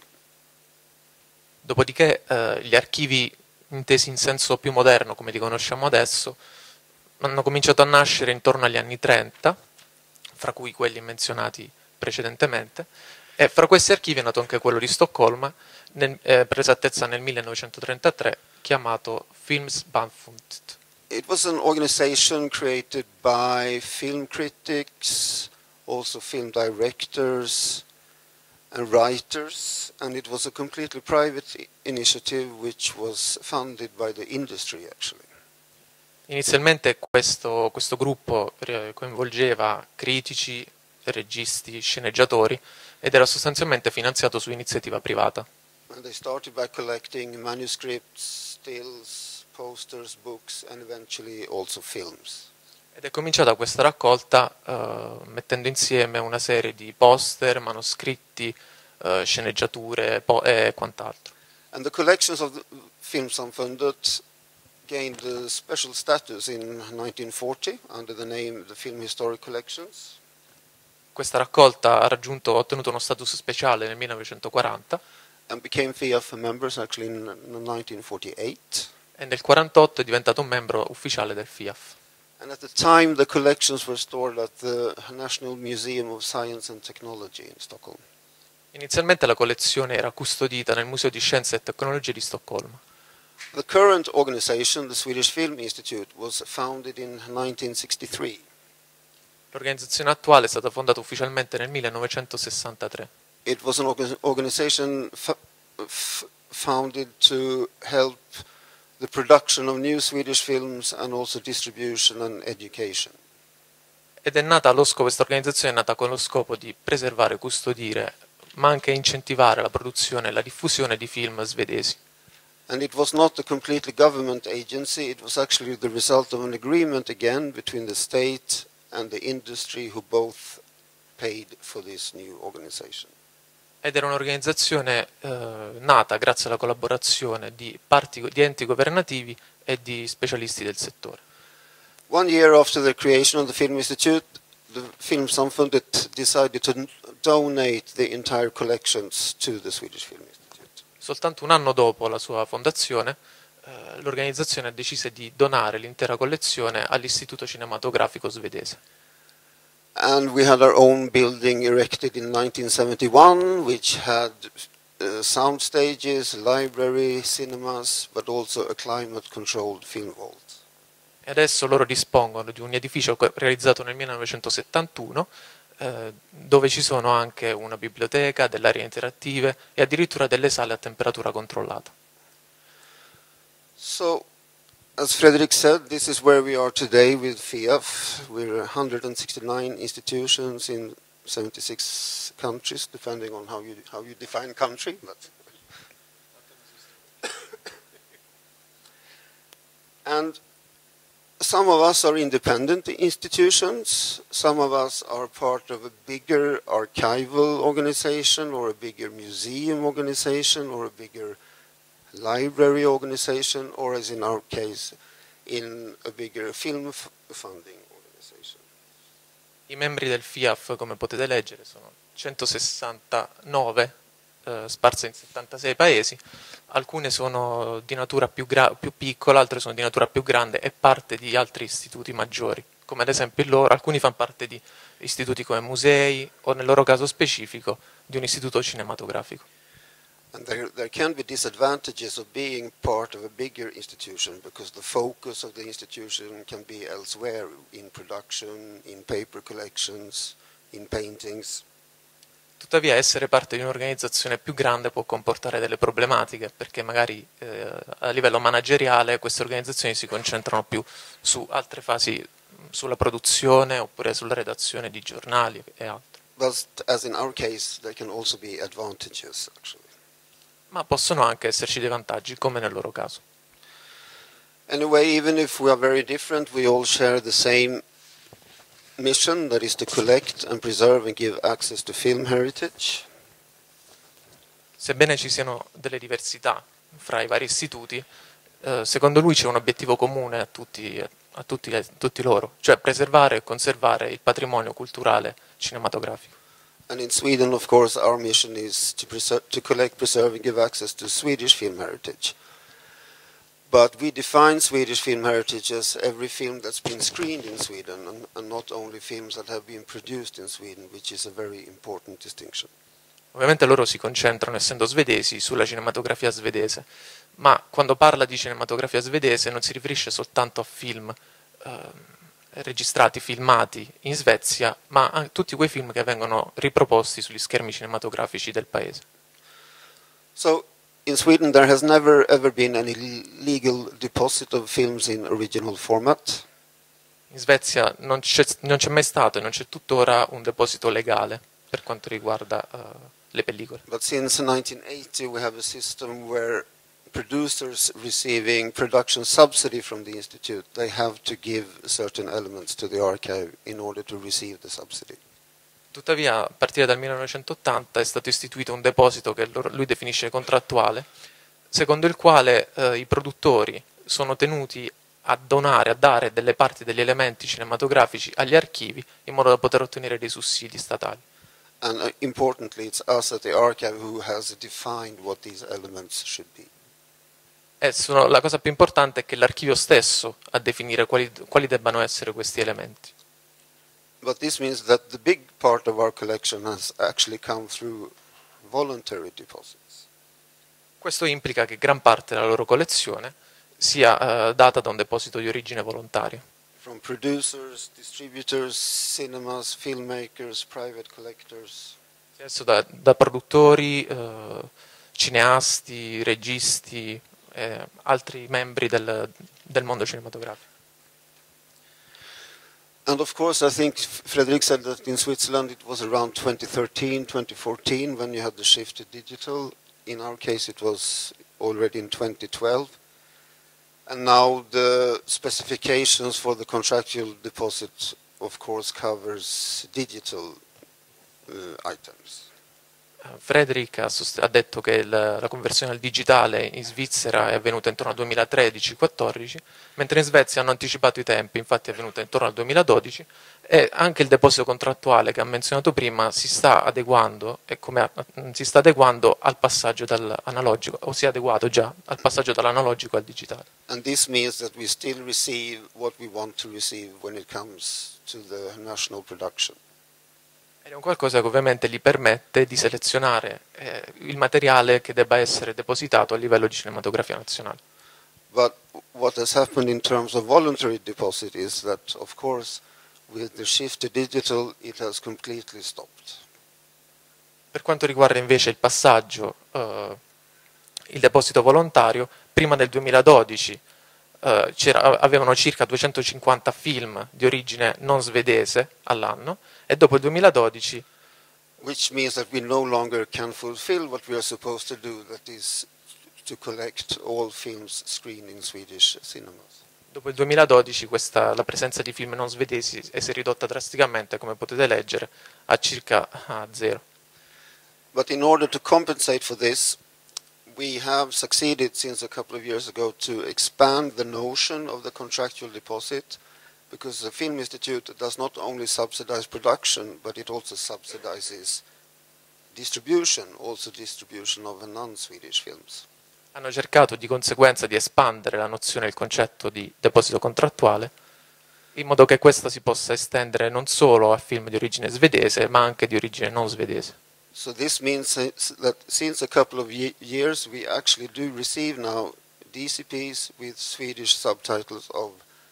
Dopodiché eh, gli archivi intesi in senso più moderno, come li conosciamo adesso, hanno cominciato a nascere intorno agli anni trenta, fra cui quelli menzionati precedentemente, e fra questi archivi è nato anche quello di Stoccolma, nel, eh, per esattezza nel millenovecentotrentatré, chiamato Filmsamfundet. It was an organization created by film critics, also film directors and writers, and it was a completely private initiative which was funded by the industry actually. Inizialmente questo, questo gruppo coinvolgeva critici, registi, sceneggiatori ed era sostanzialmente finanziato su iniziativa privata. And they started by collecting manuscripts, stills, posters, books and eventually also films. Ed è cominciata questa raccolta uh, mettendo insieme una serie di poster, manoscritti, uh, sceneggiature po- e quant'altro. And the collections of the Filmsamfundet gained a special status in nineteen forty under the name the Film Historic Collections. Questa raccolta ha raggiunto, ha ottenuto uno status speciale nel millenovecentoquaranta And became F I A F members actually in nineteen forty-eight. e nel millenovecentoquarantotto è diventato un membro ufficiale del F I A F. And at the time the collections were stored at the National Museum of Science and Technology in Stockholm. Inizialmente la collezione era custodita nel Museo di Scienze e Tecnologie di Stoccolma. The current organization, the Swedish Film Institute, was founded in nineteen sixty-three. L'organizzazione attuale è stata fondata ufficialmente nel millenovecentosessantatré. It was an orga- organization f- f- founded to help the production of new Swedish films and also distribution and education. Ed è nata lo scopo, questa organizzazione è nata con lo scopo di preservare, custodire, ma anche incentivare la produzione e la diffusione di film svedesi. And it was not a completely government agency, it was actually the result of an agreement again between the state and the industry who both paid for this new organization. Ed era un'organizzazione eh, nata grazie alla collaborazione di, parti, di enti governativi e di specialisti del settore. One year after the creation of the Film Institute, the Filmsamfundet decided to donate the entire collections to the Swedish Film Institute. Soltanto un anno dopo la sua fondazione, eh, l'organizzazione decise di donare l'intera collezione all'Istituto Cinematografico Svedese. And we had our own building erected in nineteen seventy-one, which had uh, sound stages, library, cinemas, but also a climate-controlled film vault. E adesso loro dispongono di un edificio realizzato nel millenovecentosettantuno, eh, dove ci sono anche una biblioteca, delle aree interattive e addirittura delle sale a temperatura controllata. So, as Fredrik said, this is where we are today with F I A F. We're one hundred sixty-nine institutions in seventy-six countries, depending on how you how you define country. But and some of us are independent institutions. Some of us are part of a bigger archival organization, or a bigger museum organization, or a bigger library organization, or as in our case, in a bigger film f- funding organization. I membri del F I A F, come potete leggere, sono centosessantanove, eh, sparse in settantasei paesi. Alcune sono di natura più, gra- più piccola, altre sono di natura più grande e parte di altri istituti maggiori, come ad esempio il loro. Alcuni fanno parte di istituti come musei o, nel loro caso specifico, di un istituto cinematografico. And there, there can be disadvantages of being part of a bigger institution, because the focus of the institution can be elsewhere, in production, in paper collections, in paintings. Tuttavia essere parte di un'organizzazione più grande può comportare delle problematiche, perché magari eh, a livello manageriale queste organizzazioni si concentrano più su altre fasi, sulla produzione oppure sulla redazione di giornali e altro. but as in our case, there can also be advantages, actually. Ma possono anche esserci dei vantaggi, come nel loro caso. Anyway, even if we are very different, we all share the same mission, that is to collect and preserve and give access to film heritage. Sebbene ci siano delle diversità fra i vari istituti, eh, secondo lui c'è un obiettivo comune a tutti, a tutti, a tutti loro, cioè preservare e conservare il patrimonio culturale cinematografico. And in Sweden, of course, our mission is to, preser- to collect, preserve and give access to Swedish film heritage. But we define Swedish film heritage as every film that's been screened in Sweden, and, and not only films that have been produced in Sweden, which is a very important distinction. Ovviamente loro si concentrano, essendo svedesi, sulla cinematografia svedese, ma quando parla di cinematografia svedese non si riferisce soltanto a film eh, registrati, filmati in Svezia, ma a tutti quei film che vengono riproposti sugli schermi cinematografici del paese. So, in Sweden there has never ever been any legal deposit of films in original format. In Svezia non c'è, non c'è mai stato e non c'è tuttora un deposito legale per quanto riguarda uh, le pellicole. But since nineteen eighty we have a system where producers receiving production subsidy from the institute, they have to give certain elements to the archive in order to receive the subsidy. Tuttavia, a partire dal millenovecentottanta è stato istituito un deposito che lui definisce contrattuale, secondo il quale eh, i produttori sono tenuti a donare, a dare delle parti degli elementi cinematografici agli archivi in modo da poter ottenere dei sussidi statali. And uh, importantly, it's us at the archive who has defined what these elements should be. E sono, la cosa più importante è che l'archivio stesso a definire quali, quali debbano essere questi elementi. But this means that the big part of our collection has actually come through voluntary deposits. Questo implica che gran parte della loro collezione sia uh, data da un deposito di origine volontaria. From producers, distributors, cinemas, filmmakers, private collectors. Adesso da, da produttori, uh, cineasti, registi, e altri membri del, del mondo cinematografico. And of course, I think Frederick said that in Switzerland it was around twenty thirteen, twenty fourteen when you had the shift to digital. In our case, it was already in twenty twelve. And now the specifications for the contractual deposit, of course, covers digital uh, items. Frederick ha, ha detto che la, la conversione al digitale in Svizzera è avvenuta intorno al duemilatredici quattordici, mentre in Svezia hanno anticipato i tempi, infatti è avvenuta intorno al duemiladodici, e anche il deposito contrattuale che ha menzionato prima si sta adeguando, e come si sta adeguando al passaggio dall'analogico, o si è adeguato già al passaggio dall'analogico al digitale. And this means that we still receive what we want to receive when it comes to the national production. Ed è un qualcosa che ovviamente gli permette di selezionare eh, il materiale che debba essere depositato a livello di cinematografia nazionale. But what has happened in terms of voluntary deposit is that, of course, with the shift to digital, it has completely stopped. Per quanto riguarda invece il passaggio, eh, il deposito volontario, prima del duemiladodici eh, avevano circa duecentocinquanta film di origine non svedese all'anno, e dopo il duemiladodici, which means that we no longer can fulfill what we are supposed to do, that is to collect all films screened in Swedish cinemas. Dopo il duemiladodici questa, la presenza di film non svedesi si è ridotta drasticamente, come potete leggere, a circa a zero. But in order to compensate for this, we have succeeded since a couple of years ago to expand the notion of the contractual deposit, because the Film Institute does not only subsidize production, but it also subsidizes distribution, also distribution of non-Swedish films. Hanno cercato di conseguenza di espandere la nozione e il concetto di deposito contrattuale, in modo che questa si possa estendere non solo a film di origine svedese, ma anche di origine non svedese. So this means that since a couple of years we actually do receive now D C Ps with Swedish subtitles of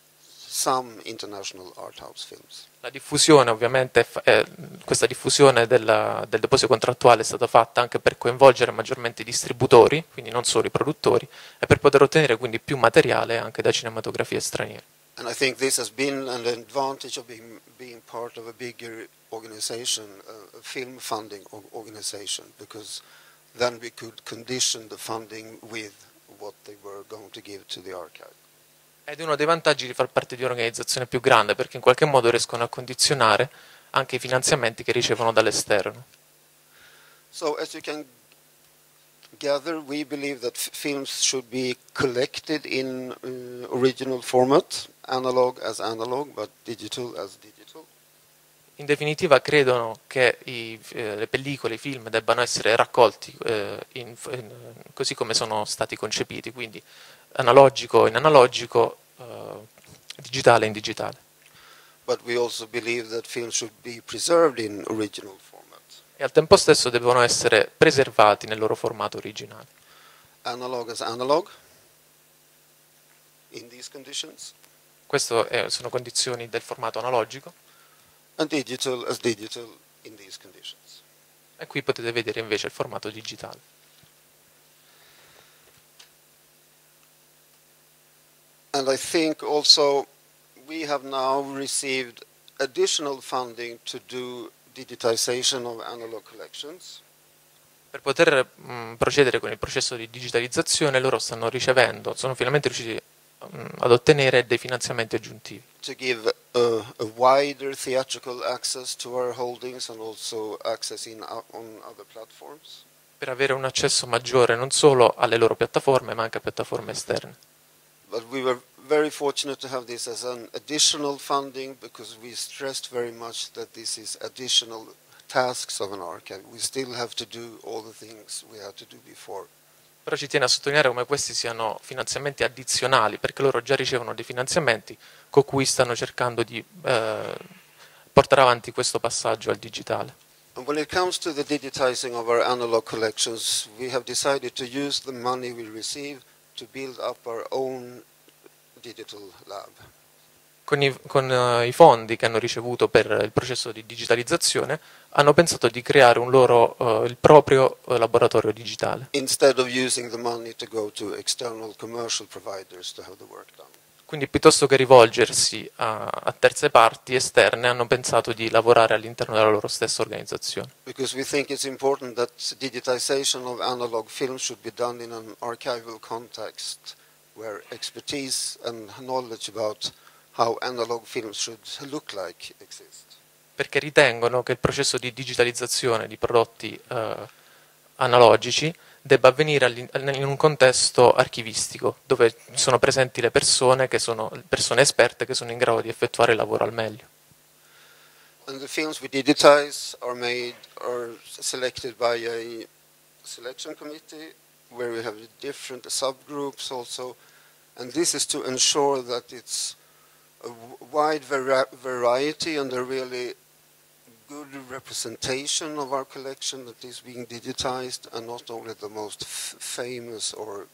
some international art house films. La diffusione, ovviamente, eh, questa diffusione della, del deposito contrattuale è stata fatta anche per coinvolgere maggiormente i distributori, quindi non solo i produttori, e per poter ottenere quindi più materiale anche da cinematografie straniere. And I think this has been an advantage of being, being part of a bigger organization, uh, a film funding organization, because then we could condition the funding with what they were going to give to the archive. Ed è uno dei vantaggi di far parte di un'organizzazione più grande, perché in qualche modo riescono a condizionare anche i finanziamenti che ricevono dall'esterno. So as you can gather, we believe that films should be collected in uh, original format, analog as analog, but digital as digital. In definitiva credono che i, eh, le pellicole, i film debbano essere raccolti eh, in, in, così come sono stati concepiti, quindi analogico in analogico, eh, digitale in digitale. But we also believe that films should be preserved in original format. E al tempo stesso devono essere preservati nel loro formato originale. Analog as analog, in these conditions. Queste sono condizioni del formato analogico. And digital as digital in these conditions. E qui potete vedere invece il formato digitale. And I think also we have now received additional funding to do digitization of analog collections. Per poter mh, procedere con il processo di digitalizzazione, loro stanno ricevendo, sono finalmente riusciti mh, ad ottenere dei finanziamenti aggiuntivi. To give a, a wider theatrical access to our holdings and also access in, on other platforms. Per avere un accesso maggiore non solo alle loro piattaforme, ma anche a piattaforme esterne. But we were very fortunate to have this as an additional funding because we stressed very much that this is additional tasks of an archive. We still have to do all the things we had to do before. Però ci tiene a sottolineare come questi siano finanziamenti addizionali, perché loro già ricevono dei finanziamenti con cui stanno cercando di eh, portare avanti questo passaggio al digitale. And when it comes to the digitizing of our analog collections, we have decided to use the money we receive to build up our own digital lab. Con, i, con uh, i fondi che hanno ricevuto per il processo di digitalizzazione, hanno pensato di creare un loro, uh, il proprio uh, laboratorio digitale. Instead of using the money to go to external commercial providers to have the work done. Quindi piuttosto che rivolgersi a, a terze parti esterne, hanno pensato di lavorare all'interno della loro stessa organizzazione. Because we think it's important that digitization of analog film should be done in an archival context where expertise and knowledge about how analog films should look like exist. Perché ritengono che il processo di digitalizzazione di prodotti eh, analogici debba avvenire in un contesto archivistico, dove sono presenti le persone, che sono persone esperte, che sono in grado di effettuare il lavoro al meglio. And the films we digitize are made, are selected by a selection committee, where we have different subgroups also, and this is to ensure that it's a wide vari variety and a really good representation of our collection that is being digitized, and not only the most f famous or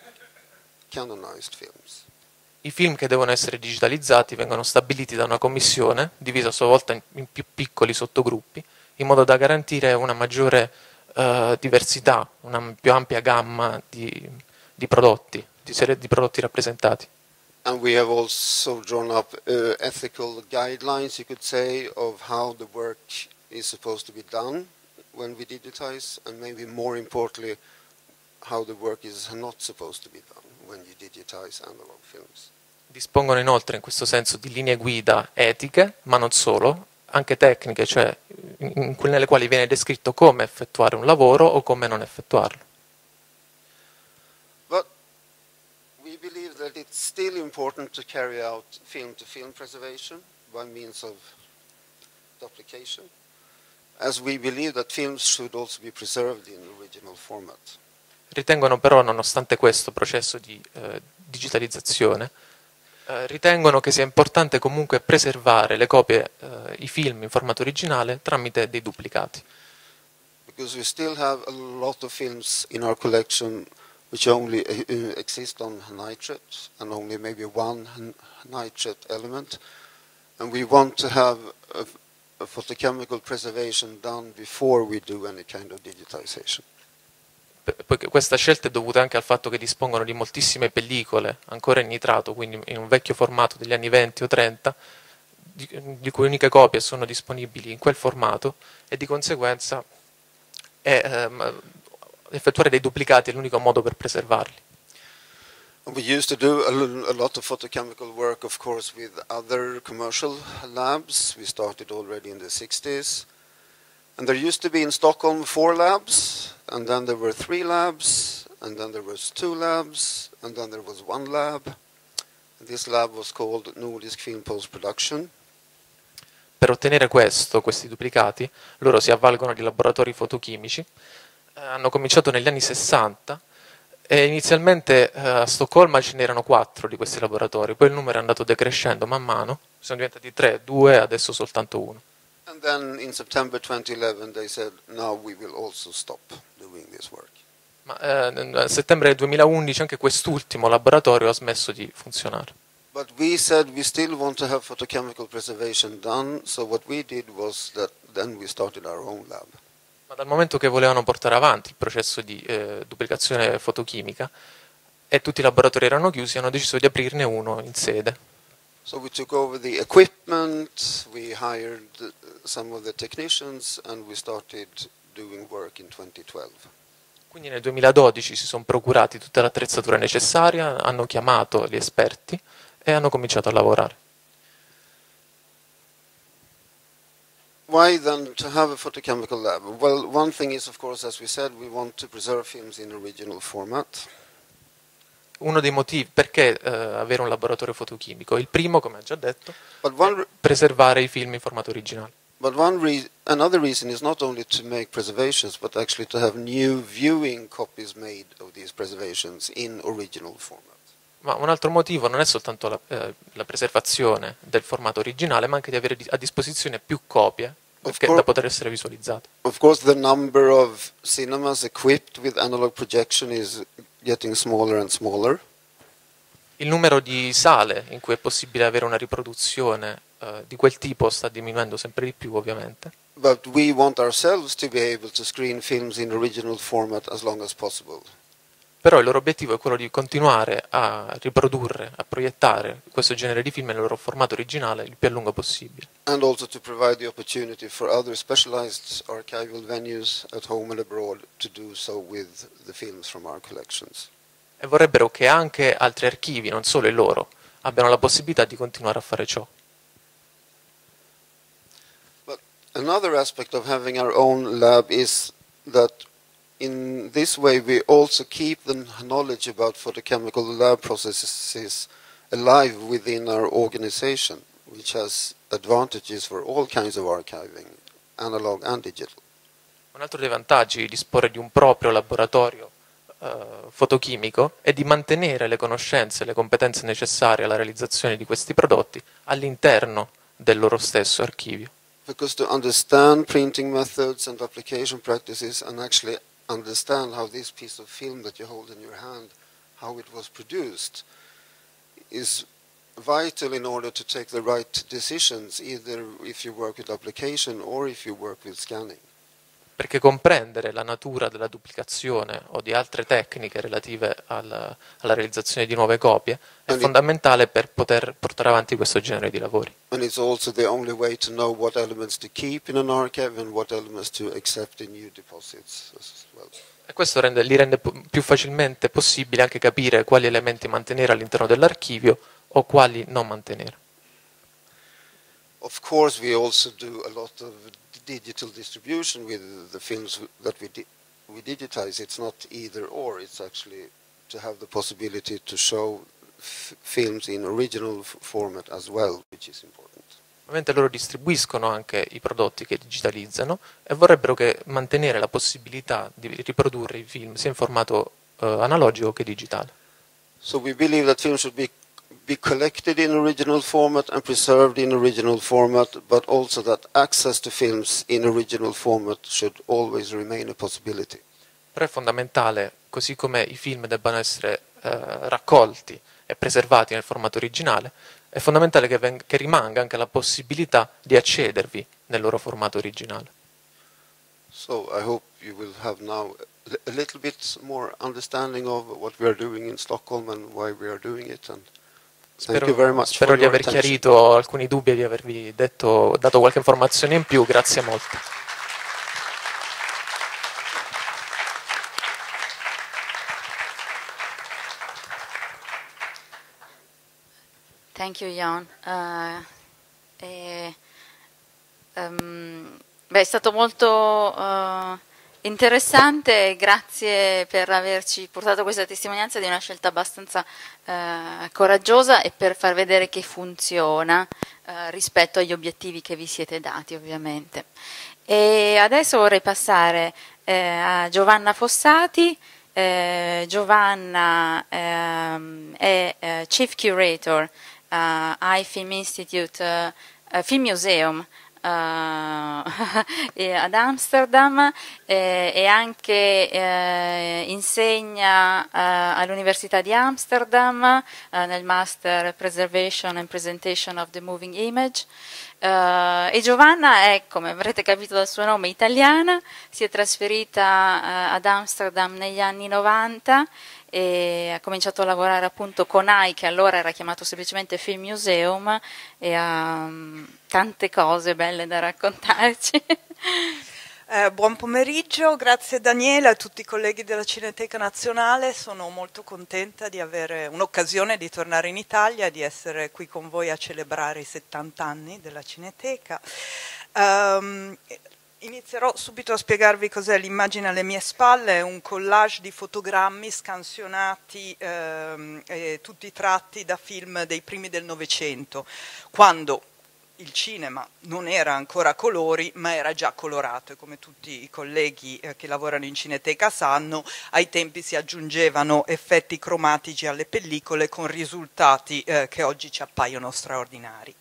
canonized films. I film che devono essere digitalizzati vengono stabiliti da una commissione, divisa a sua volta in, in più piccoli sottogruppi, in modo da garantire una maggiore uh, diversità, una più ampia gamma di, di prodotti, di serie di prodotti rappresentati. And we have also drawn up uh, ethical guidelines, you could say, of how the work is supposed to be done when we digitize, and maybe more importantly, how the work is not supposed to be done when you digitize analog films. Dispongono inoltre in questo senso di linee guida etiche, ma non solo, anche tecniche, cioè in, in, nelle quali viene descritto come effettuare un lavoro o come non effettuarlo. But we believe that it's still important to carry out film-to-film preservation by means of duplication, as we believe that films should also be preserved in original format. Ritengono però, nonostante questo processo di eh, digitalizzazione, eh, ritengono che sia importante comunque preservare le copie, eh, i film in formato originale tramite dei duplicati. Because we still have a lot of films in our collection which only uh, exist on nitrate, and only maybe one nitrate element, and we want to have a, a photochemical preservation done before we do any kind of digitization. Poiché questa scelta è dovuta anche al fatto che dispongono di moltissime pellicole ancora in nitrato, quindi in un vecchio formato degli anni venti o trenta, di, di cui uniche copie sono disponibili in quel formato, e di conseguenza è, ehm, effettuare dei duplicati è l'unico modo per preservarli. We used to do a, a lot of photochemical work, of course, with other commercial labs. We started already in the sixties. And there used to be in Stockholm four labs, and then there were three labs, and then there was two labs, and then there was one lab. And this lab was called Nordisk Film Post Production. Per ottenere questo, questi duplicati, loro si avvalgono di laboratori fotochimici. Eh, hanno cominciato negli anni sessanta e inizialmente eh, a Stoccolma ce n'erano quattro di questi laboratori, poi il numero è andato decrescendo man mano, sono diventati tre, due, adesso soltanto uno. And then in September twenty eleven they said, now we will also stop doing this work. Ma eh, a settembre duemilaundici anche quest'ultimo laboratorio ha smesso di funzionare. But we said we still want to have photochemical preservation done, so what we did was that then we started our own lab. Ma dal momento che volevano portare avanti il processo di eh, duplicazione fotochimica e tutti i laboratori erano chiusi, hanno deciso di aprirne uno in sede. So we took over the equipment, we hired some of the technicians, and we started doing work in twenty twelve. Quindi nel duemiladodici si sono procurati tutta l'attrezzatura necessaria, hanno chiamato gli esperti e hanno cominciato a lavorare. Why then to have a photochemical lab? Well, one thing is, of course, as we said, we want to preserve films in original format. Uno dei motivi perché eh, avere un laboratorio fotochimico, il primo, come ha già detto, But one è preservare i film in formato originale. But one re another reason is not only to make preservations, but actually to have new viewing copies made of these preservations in original format. Ma un altro motivo non è soltanto la, eh, la preservazione del formato originale, ma anche di avere a disposizione più copie che, da poter essere visualizzate. Of course, the number of cinemas equipped with analog projection is getting smaller and smaller. Il numero di sale in cui è possibile avere una riproduzione uh, di quel tipo sta diminuendo sempre di più, ovviamente. But we want ourselves to be able to screen films in original format as long as possible. Però il loro obiettivo è quello di continuare a riprodurre, a proiettare questo genere di film nel loro formato originale il più a lungo possibile. And also to provide the opportunity for other specialized archival venues at home and abroad to do so with the films from our collections. E vorrebbero che anche altri archivi, non solo i loro, abbiano la possibilità di continuare a fare ciò. But another aspect of having our own lab is that in this way we also keep the knowledge about photochemical lab processes alive within our organization, which has advantages for all kinds of archiving, analog and digital. Un altro dei vantaggi di disporre di un proprio laboratorio Uh, fotochimico è di mantenere le conoscenze e le competenze necessarie alla realizzazione di questi prodotti all'interno del loro stesso archivio. Because to understand printing methods and application practices and actually understand how this piece of film that you hold in your hand, how it was produced, is vital in order to take the right decisions, either if you work with application or if you work with scanning. Perché comprendere la natura della duplicazione o di altre tecniche relative alla, alla realizzazione di nuove copie è And fondamentale per poter portare avanti questo genere di lavori. And it's also the only way to know what elements to keep in an archive and what elements to accept in new deposits as well. E questo rende, li rende più facilmente possibile anche capire quali elementi mantenere all'interno dell'archivio o quali non mantenere. Of course, we also do a lot of digital distribution with the films that we di we digitize. It's not either or. It's actually to have the possibility to show f films in original f format as well, which is important. Ovviamente loro distribuiscono anche i prodotti che digitalizzano e vorrebbero che mantenere la possibilità di riprodurre i film sia in formato uh, analogico che digitale. So we believe that films should be be collected in original format and preserved in original format, but also that access to films in original format should always remain a possibility. Però è fondamentale, così come i film debbano essere eh, raccolti e preservati nel formato originale, è fondamentale che, che rimanga anche la possibilità di accedervi nel loro formato originale. So I hope you will have now a little bit more understanding of what we are doing in Stockholm and why we are doing it. And spero, thank you very much spero for di your aver attention. chiarito alcuni dubbi e di avervi detto, dato qualche informazione in più. Grazie molto. Thank you, Jan. Uh, e, um, beh, è stato molto uh, interessante, grazie per averci portato questa testimonianza di una scelta abbastanza uh, coraggiosa e per far vedere che funziona uh, rispetto agli obiettivi che vi siete dati, ovviamente. E adesso vorrei passare eh, a Giovanna Fossati. Eh, Giovanna ehm, è eh, Chief Curator Uh, I Film Institute, uh, uh, Film Museum uh, ad Amsterdam eh, e anche eh, insegna uh, all'Università di Amsterdam uh, nel Master Preservation and Presentation of the Moving Image. Uh, e Giovanna è, come avrete capito dal suo nome, italiana, si è trasferita uh, ad Amsterdam negli anni novanta e ha cominciato a lavorare appunto con A I, che allora era chiamato semplicemente Film Museum, e ha um, tante cose belle da raccontarci. Eh, buon pomeriggio, grazie Daniela e a tutti i colleghi della Cineteca Nazionale. Sono molto contenta di avere un'occasione di tornare in Italia e di essere qui con voi a celebrare i settanta anni della Cineteca. Um, Inizierò subito a spiegarvi cos'è l'immagine alle mie spalle. È un collage di fotogrammi scansionati, ehm, e tutti tratti da film dei primi del Novecento, quando il cinema non era ancora a colori ma era già colorato, e come tutti i colleghi eh, che lavorano in Cineteca sanno, ai tempi si aggiungevano effetti cromatici alle pellicole con risultati eh, che oggi ci appaiono straordinari.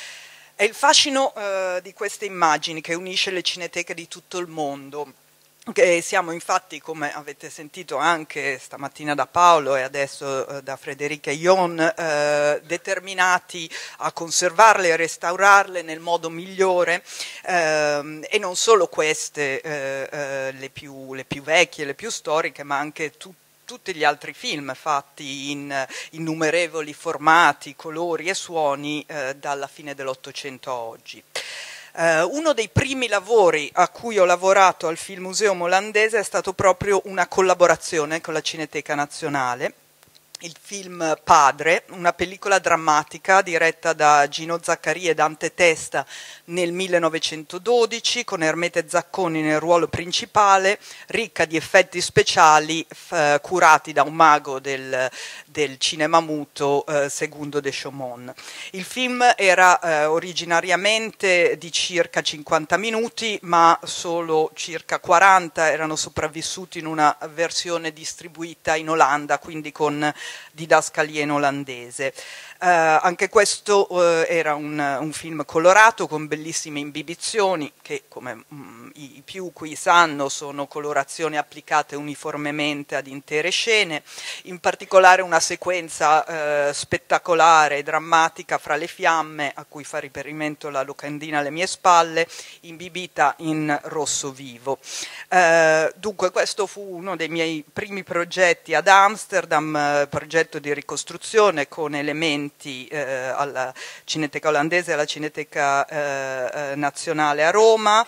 È il fascino eh, di queste immagini che unisce le cineteche di tutto il mondo. Che siamo infatti, come avete sentito anche stamattina da Paolo e adesso eh, da Frederica e Jon, eh, determinati a conservarle e restaurarle nel modo migliore, eh, e non solo queste, eh, eh, le, più, le più vecchie, le più storiche, ma anche tutte tutti gli altri film fatti in innumerevoli formati, colori e suoni eh, dalla fine dell'Ottocento a oggi. Uh, uno dei primi lavori a cui ho lavorato al Filmmuseum olandese è stato proprio una collaborazione con la Cineteca Nazionale. Il film Padre, una pellicola drammatica diretta da Gino Zaccari e Dante Testa nel millenovecentododici, con Ermete Zacconi nel ruolo principale, ricca di effetti speciali f- curati da un mago del, del cinema muto, eh, Segundo de Chaumont. Il film era eh, originariamente di circa cinquanta minuti, ma solo circa quaranta erano sopravvissuti in una versione distribuita in Olanda, quindi con didascalia in olandese. Uh, anche questo uh, era un, un film colorato con bellissime imbibizioni che, come mm, i, i più qui sanno, sono colorazioni applicate uniformemente ad intere scene, in particolare una sequenza uh, spettacolare e drammatica fra le fiamme, a cui fa riferimento la locandina alle mie spalle, imbibita in rosso vivo. Uh, dunque questo fu uno dei miei primi progetti ad Amsterdam, uh, progetto di ricostruzione con elementi Eh, alla Cineteca olandese e alla Cineteca eh, nazionale a Roma,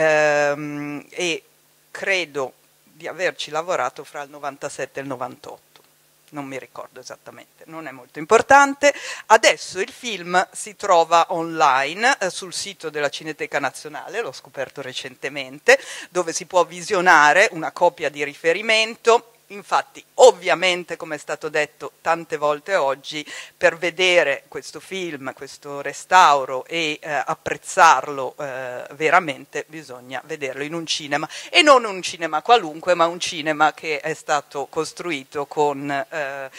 ehm, e credo di averci lavorato fra il novantasette e il novantotto, non mi ricordo esattamente, non è molto importante. Adesso il film si trova online eh, sul sito della Cineteca Nazionale, l'ho scoperto recentemente, dove si può visionare una copia di riferimento. Infatti, ovviamente, come è stato detto tante volte oggi, per vedere questo film, questo restauro e eh, apprezzarlo eh, veramente, bisogna vederlo in un cinema, e non un cinema qualunque, ma un cinema che è stato costruito con eh,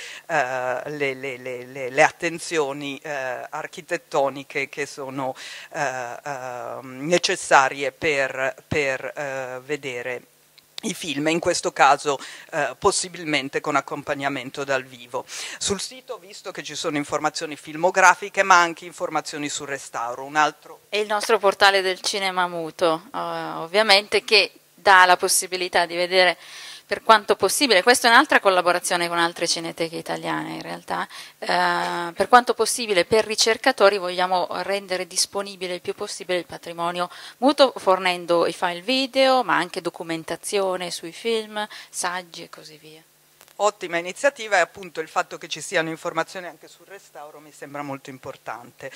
eh, le, le, le, le attenzioni eh, architettoniche che sono eh, eh, necessarie per, per eh, vedere i film, in questo caso eh, possibilmente con accompagnamento dal vivo. Sul sito ho visto che ci sono informazioni filmografiche, ma anche informazioni sul restauro. Un altro è il nostro portale del cinema muto, uh, ovviamente, che dà la possibilità di vedere per quanto possibile, questa è un'altra collaborazione con altre cineteche italiane in realtà, eh, per quanto possibile per ricercatori vogliamo rendere disponibile il più possibile il patrimonio mutuo fornendo i file video ma anche documentazione sui film, saggi e così via. Ottima iniziativa e appunto il fatto che ci siano informazioni anche sul restauro mi sembra molto importante.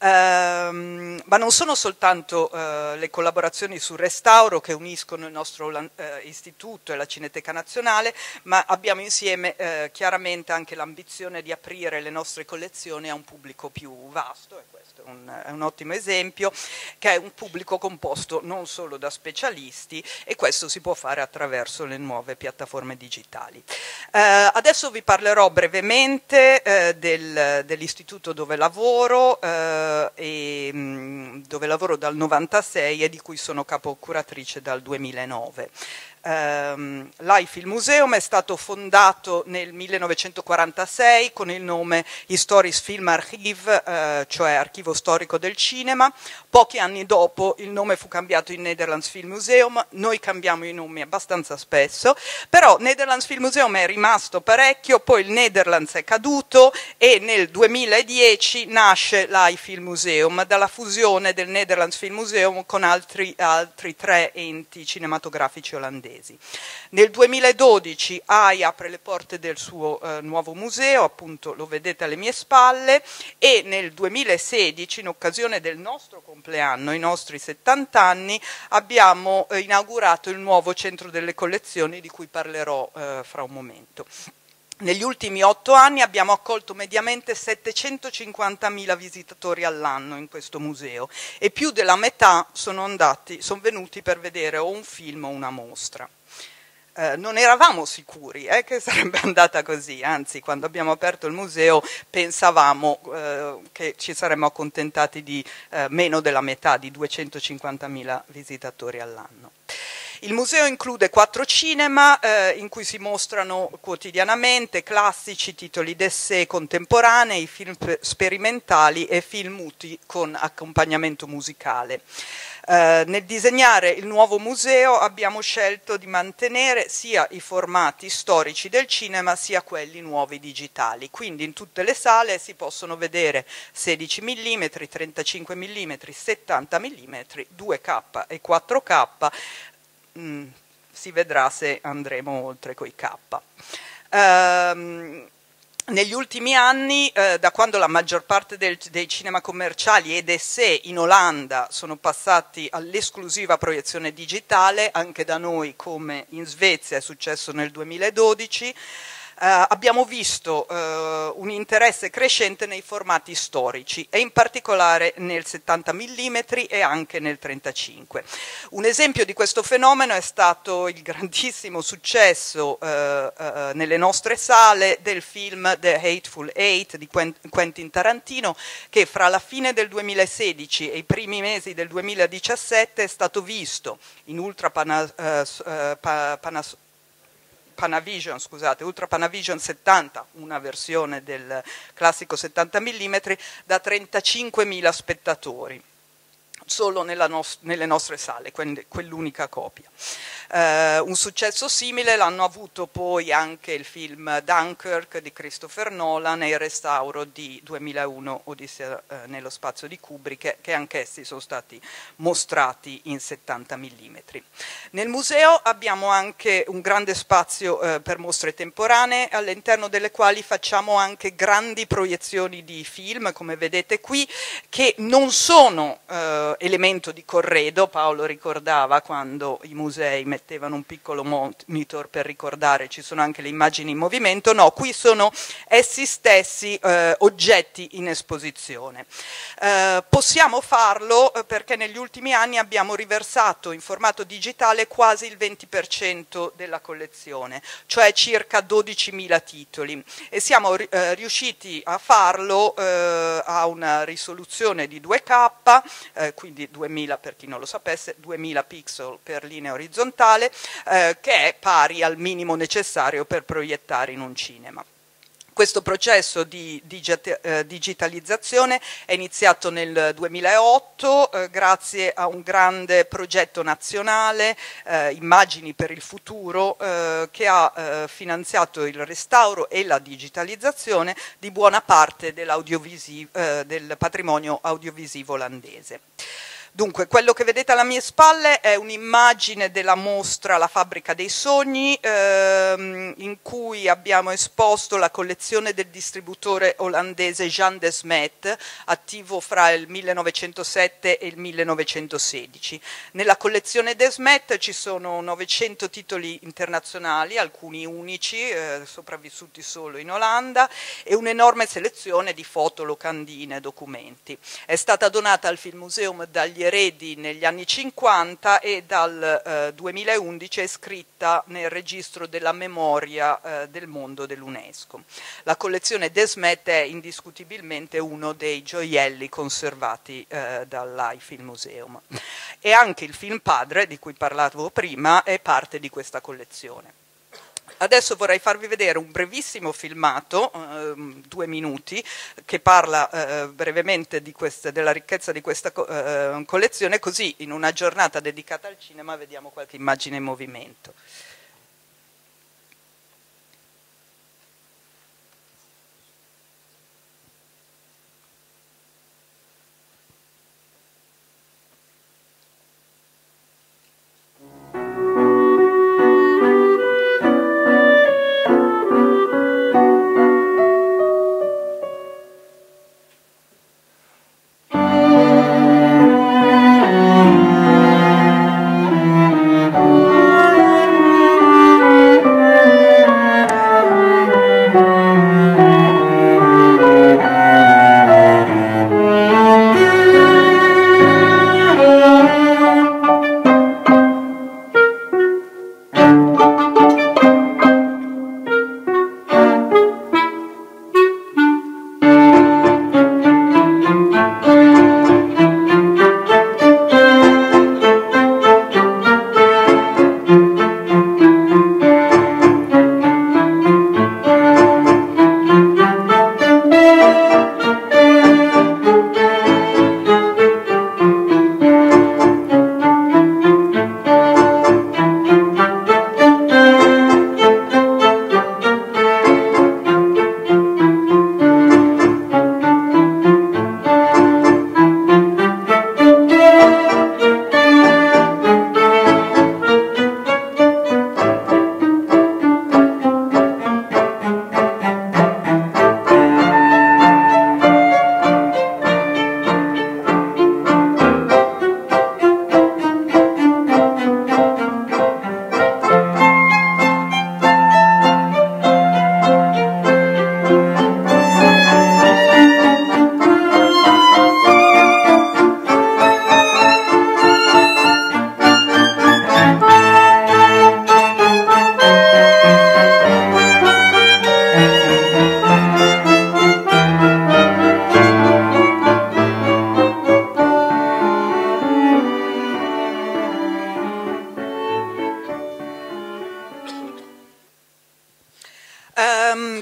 Ehm, ma non sono soltanto eh, le collaborazioni sul restauro che uniscono il nostro eh, istituto e la Cineteca Nazionale, ma abbiamo insieme eh, chiaramente anche l'ambizione di aprire le nostre collezioni a un pubblico più vasto, e questo è un, è un ottimo esempio, che è un pubblico composto non solo da specialisti, e questo si può fare attraverso le nuove piattaforme digitali. Eh, adesso vi parlerò brevemente eh, del, dell'istituto dove lavoro, eh, e, mh, dove lavoro dal novantasei e di cui sono capo-curatrice dal duemilanove. Um, L'A I Film Museum è stato fondato nel millenovecentoquarantasei con il nome Historisch Film Archiv, eh, cioè Archivio Storico del Cinema. Pochi anni dopo il nome fu cambiato in Nederlands Film Museum. Noi cambiamo i nomi abbastanza spesso, però Nederlands Film Museum è rimasto parecchio, poi il Nederlands è caduto e nel duemiladieci nasce l'A I Film Museum dalla fusione del Nederlands Film Museum con altri, altri tre enti cinematografici olandesi. Nel duemiladodici A I apre le porte del suo eh, nuovo museo, appunto lo vedete alle mie spalle, e nel duemilasedici, in occasione del nostro compleanno, i nostri settanta anni, abbiamo eh, inaugurato il nuovo centro delle collezioni di cui parlerò eh, fra un momento. Negli ultimi otto anni abbiamo accolto mediamente settecentocinquantamila visitatori all'anno in questo museo e più della metà sono, andati, sono venuti per vedere o un film o una mostra. Eh, non eravamo sicuri eh, che sarebbe andata così, anzi quando abbiamo aperto il museo pensavamo eh, che ci saremmo accontentati di eh, meno della metà, di duecentocinquantamila visitatori all'anno. Il museo include quattro cinema eh, in cui si mostrano quotidianamente classici, titoli d'essai contemporanei, film sperimentali e film muti con accompagnamento musicale. Eh, nel disegnare il nuovo museo abbiamo scelto di mantenere sia i formati storici del cinema sia quelli nuovi digitali, quindi in tutte le sale si possono vedere sedici millimetri, trentacinque millimetri, settanta millimetri, due K e quattro K. Mm, si vedrà se andremo oltre coi K. Ehm, negli ultimi anni, eh, da quando la maggior parte del, dei cinema commerciali ed essai in Olanda sono passati all'esclusiva proiezione digitale, anche da noi come in Svezia è successo nel duemiladodici, Uh, abbiamo visto uh, un interesse crescente nei formati storici e in particolare nel settanta millimetri e anche nel trentacinque. Un esempio di questo fenomeno è stato il grandissimo successo uh, uh, nelle nostre sale del film The Hateful Eight di Quentin Tarantino, che fra la fine del duemilasedici e i primi mesi del duemiladiciassette è stato visto in ultra pana, uh, uh, pa, panas, Panavision, scusate, Ultra Panavision settanta, una versione del classico settanta millimetri, da trentacinquemila spettatori, solo nella nos- nelle nostre sale, quell'unica copia. Uh, un successo simile l'hanno avuto poi anche il film Dunkirk di Christopher Nolan e il restauro di duemilauno Odissea uh, nello spazio di Kubrick, che, che anch'essi sono stati mostrati in settanta millimetri. Nel museo abbiamo anche un grande spazio uh, per mostre temporanee, all'interno delle quali facciamo anche grandi proiezioni di film, come vedete qui, che non sono uh, elemento di corredo. Paolo ricordava quando i musei mettevano un piccolo monitor per ricordare, ci sono anche le immagini in movimento. No, qui sono essi stessi eh, oggetti in esposizione. Eh, possiamo farlo perché negli ultimi anni abbiamo riversato in formato digitale quasi il venti per cento della collezione, cioè circa dodicimila titoli, e siamo eh, riusciti a farlo eh, a una risoluzione di due K, eh, quindi duemila per chi non lo sapesse, duemila pixel per linea orizzontale, eh, che è pari al minimo necessario per proiettare in un cinema. Questo processo di digitalizzazione è iniziato nel duemilaotto eh, grazie a un grande progetto nazionale, eh, Immagini per il futuro, eh, che ha eh, finanziato il restauro e la digitalizzazione di buona parte eh, del patrimonio audiovisivo olandese. Dunque, quello che vedete alle mie spalle è un'immagine della mostra La fabbrica dei sogni, ehm, in cui abbiamo esposto la collezione del distributore olandese Jan de Smet, attivo fra il millenovecentosette e il millenovecentosedici. Nella collezione de Smet ci sono novecento titoli internazionali, alcuni unici, eh, sopravvissuti solo in Olanda, e un'enorme selezione di foto, locandine e documenti. È stata donata al Filmmuseum dagli eredi negli anni cinquanta e dal eh, duemilaundici è iscritta nel registro della memoria eh, del mondo dell'UNESCO. La collezione de Smet è indiscutibilmente uno dei gioielli conservati eh, dall'Filmmuseum. E anche il film Padre, di cui parlavo prima, è parte di questa collezione. Adesso vorrei farvi vedere un brevissimo filmato, eh, due minuti, che parla eh, brevemente di questa, della ricchezza di questa eh, collezione, così in una giornata dedicata al cinema vediamo qualche immagine in movimento. Um,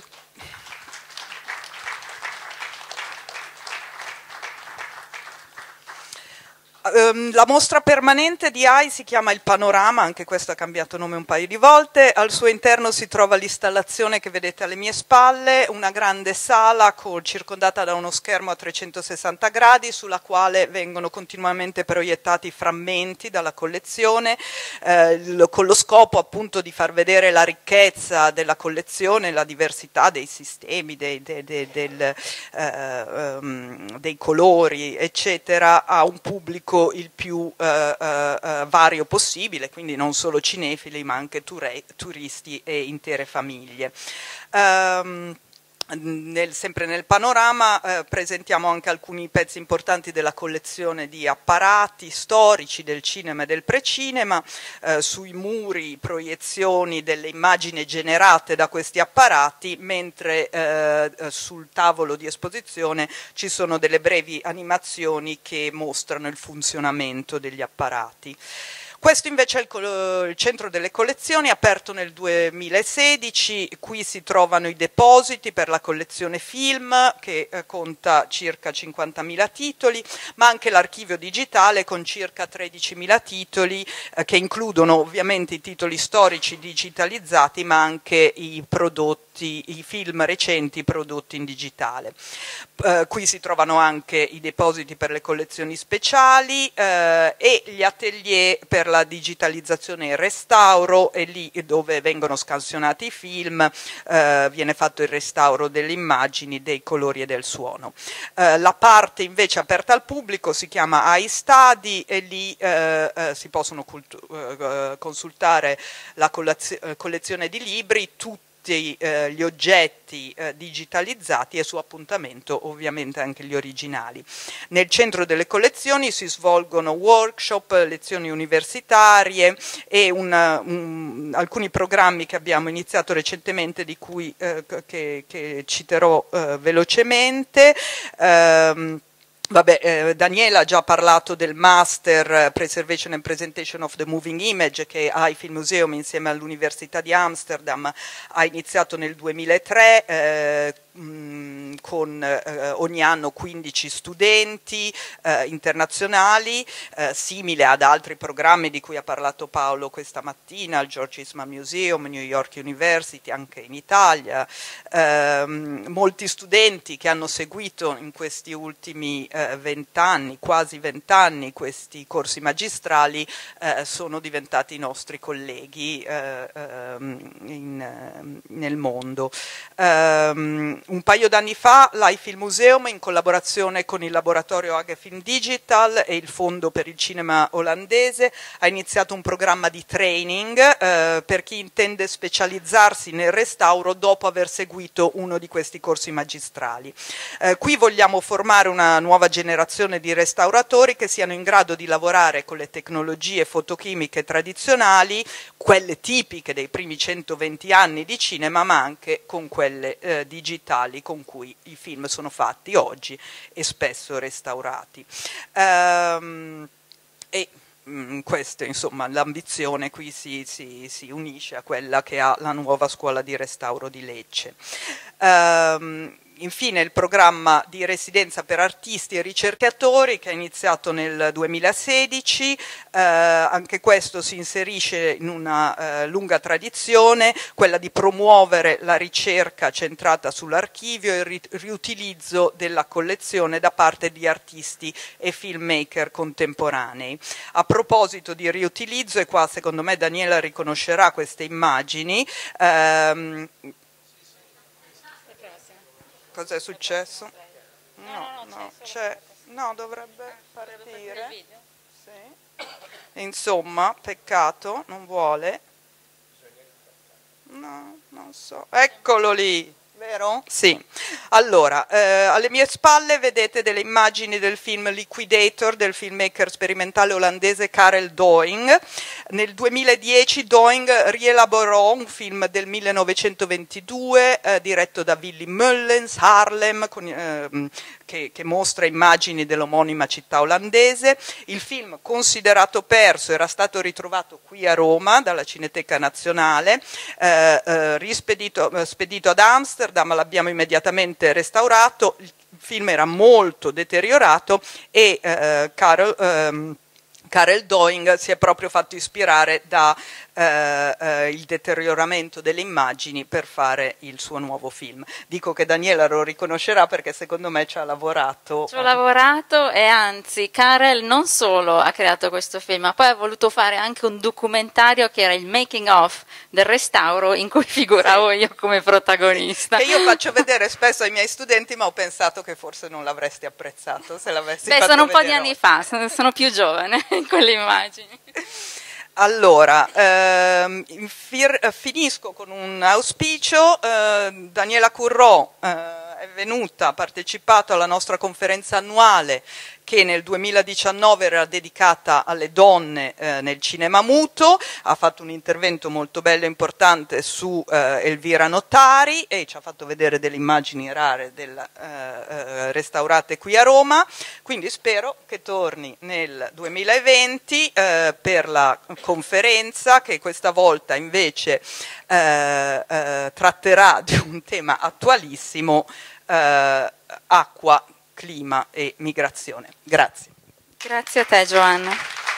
La mostra permanente di A I si chiama Il Panorama, anche questo ha cambiato nome un paio di volte. Al suo interno si trova l'installazione che vedete alle mie spalle, una grande sala con, circondata da uno schermo a trecentosessanta gradi sulla quale vengono continuamente proiettati frammenti dalla collezione, eh, con lo scopo appunto di far vedere la ricchezza della collezione, la diversità dei sistemi, dei, dei, dei, del, eh, um, dei colori, eccetera, a un pubblico il più eh, eh, vario possibile, quindi non solo cinefili ma anche turisti e intere famiglie. Um, Nel, sempre nel panorama eh, presentiamo anche alcuni pezzi importanti della collezione di apparati storici del cinema e del precinema, eh, sui muri proiezioni delle immagini generate da questi apparati, mentre eh, sul tavolo di esposizione ci sono delle brevi animazioni che mostrano il funzionamento degli apparati. Questo invece è il, il centro delle collezioni, aperto nel duemilasedici. Qui si trovano i depositi per la collezione film, che eh, conta circa cinquantamila titoli, ma anche l'archivio digitale con circa tredicimila titoli, eh, che includono ovviamente i titoli storici digitalizzati, ma anche i prodotti, i film recenti prodotti in digitale. Eh, qui si trovano anche i depositi per le collezioni speciali eh, e gli atelier per la digitalizzazione e il restauro, e lì dove vengono scansionati i film eh, viene fatto il restauro delle immagini, dei colori e del suono. Eh, la parte invece aperta al pubblico si chiama iStudy e lì eh, eh, si possono eh, consultare la collezione di libri, tutti Eh, gli oggetti eh, digitalizzati e su appuntamento ovviamente anche gli originali. Nel centro delle collezioni si svolgono workshop, lezioni universitarie e una, un, alcuni programmi che abbiamo iniziato recentemente, di cui eh, che, che citerò eh, velocemente. Um, Vabbè, eh, Daniela ha già parlato del Master Preservation and Presentation of the Moving Image che I Film Museum insieme all'Università di Amsterdam ha iniziato nel duemilatré eh, mh, con eh, ogni anno quindici studenti eh, internazionali, eh, simile ad altri programmi di cui ha parlato Paolo questa mattina, al George Eastman Museum, New York University, anche in Italia. Eh, molti studenti che hanno seguito in questi ultimi vent'anni, quasi vent'anni, questi corsi magistrali eh, sono diventati i nostri colleghi eh, in, nel mondo. Um, un paio d'anni fa l'I Film Museum, in collaborazione con il laboratorio Hague Film Digital e il Fondo per il Cinema Olandese, ha iniziato un programma di training eh, per chi intende specializzarsi nel restauro dopo aver seguito uno di questi corsi magistrali. Eh, qui vogliamo formare una nuova generazione di restauratori che siano in grado di lavorare con le tecnologie fotochimiche tradizionali, quelle tipiche dei primi centoventi anni di cinema, ma anche con quelle eh, digitali con cui i film sono fatti oggi e spesso restaurati. Ehm, e mh, questo, insomma, l'ambizione qui si, si, si unisce a quella che ha la nuova scuola di restauro di Lecce. Ehm, Infine il programma di residenza per artisti e ricercatori che è iniziato nel duemilasedici, eh, anche questo si inserisce in una eh, lunga tradizione, quella di promuovere la ricerca centrata sull'archivio e il ri riutilizzo della collezione da parte di artisti e filmmaker contemporanei. A proposito di riutilizzo, e qua secondo me Daniela riconoscerà queste immagini, ehm, cos'è successo? No, no, c'è, no, dovrebbe partire. Sì. Insomma, peccato, non vuole. No, non so. Eccolo lì, vero? Sì. Allora, eh, alle mie spalle vedete delle immagini del film Liquidator del filmmaker sperimentale olandese Karel Doing. Nel duemiladieci Doing rielaborò un film del millenovecentoventidue eh, diretto da Willy Mullens, Haarlem, con, eh, che, che mostra immagini dell'omonima città olandese. Il film, considerato perso, era stato ritrovato qui a Roma dalla Cineteca Nazionale, eh, eh, rispedito eh, spedito ad Amsterdam, l'abbiamo immediatamente restaurato. Il film era molto deteriorato e eh, Karel, ehm, Karel Doing si è proprio fatto ispirare da eh, eh, il deterioramento delle immagini per fare il suo nuovo film. Dico che Daniela lo riconoscerà perché secondo me ci ha lavorato. Ci ho lavorato e anzi Karel non solo ha creato questo film, ma poi ha voluto fare anche un documentario che era il making of del restauro in cui figuravo io come protagonista. Che io faccio vedere spesso ai miei studenti, ma ho pensato che forse non l'avresti apprezzato se l'avessi Beh, fatto sono un po' di vedere anni oggi. fa, sono, sono più giovane in quelle immagini. Allora, ehm, fir- finisco con un auspicio. eh, Daniela Currò eh, è venuta, ha partecipato alla nostra conferenza annuale che nel duemiladiciannove era dedicata alle donne eh, nel cinema muto, ha fatto un intervento molto bello e importante su eh, Elvira Notari e ci ha fatto vedere delle immagini rare del, eh, eh, restaurate qui a Roma, quindi spero che torni nel duemilaventi eh, per la conferenza che questa volta invece eh, eh, tratterà di un tema attualissimo, eh, acqua, clima e migrazione. Grazie. Grazie a te, Giovanna.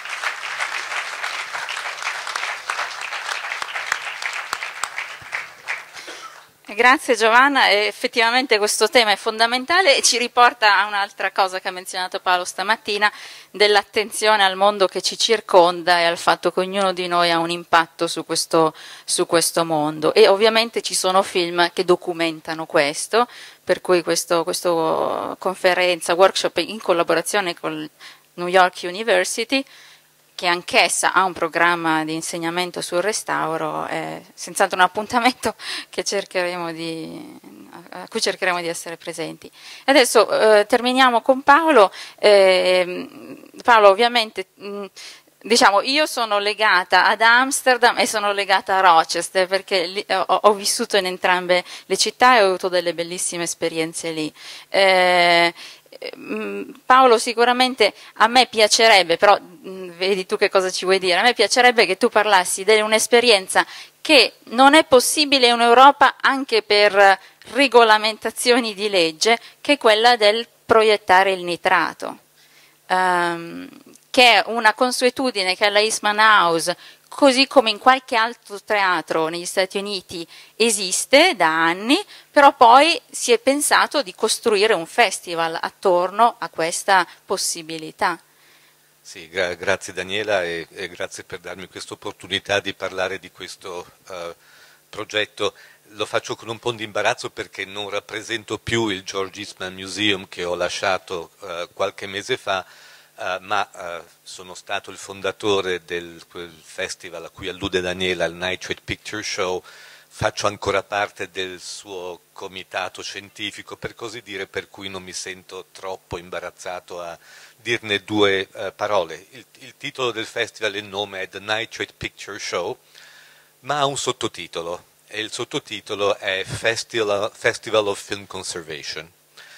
Grazie Giovanna, e effettivamente questo tema è fondamentale e ci riporta a un'altra cosa che ha menzionato Paolo stamattina, dell'attenzione al mondo che ci circonda e al fatto che ognuno di noi ha un impatto su questo, su questo mondo, e ovviamente ci sono film che documentano questo, per cui questo, questo conferenza, workshop in collaborazione con New York University, che anch'essa ha un programma di insegnamento sul restauro, è senz'altro un appuntamento che cercheremo di, a cui cercheremo di essere presenti. Adesso eh, terminiamo con Paolo. Eh, Paolo, ovviamente, mh, diciamo, io sono legata ad Amsterdam e sono legata a Rochester, perché lì, ho, ho vissuto in entrambe le città e ho avuto delle bellissime esperienze lì. Eh, Paolo, sicuramente a me piacerebbe, però vedi tu che cosa ci vuoi dire, a me piacerebbe che tu parlassi di un'esperienza che non è possibile in Europa anche per regolamentazioni di legge, che è quella del proiettare il nitrato, um, che è una consuetudine che alla Eastman House, così come in qualche altro teatro negli Stati Uniti, esiste da anni, però poi si è pensato di costruire un festival attorno a questa possibilità. Sì, gra grazie Daniela e, e grazie per darmi questa opportunità di parlare di questo uh, progetto. Lo faccio con un po' di imbarazzo perché non rappresento più il George Eastman Museum che ho lasciato uh, qualche mese fa, Uh, ma uh, sono stato il fondatore del quel festival a cui allude Daniela, il Nitrate Picture Show, faccio ancora parte del suo comitato scientifico, per così dire, per cui non mi sento troppo imbarazzato a dirne due uh, parole. Il, il titolo del festival, il nome è The Nitrate Picture Show, ma ha un sottotitolo, e il sottotitolo è Festival, Festival of Film Conservation.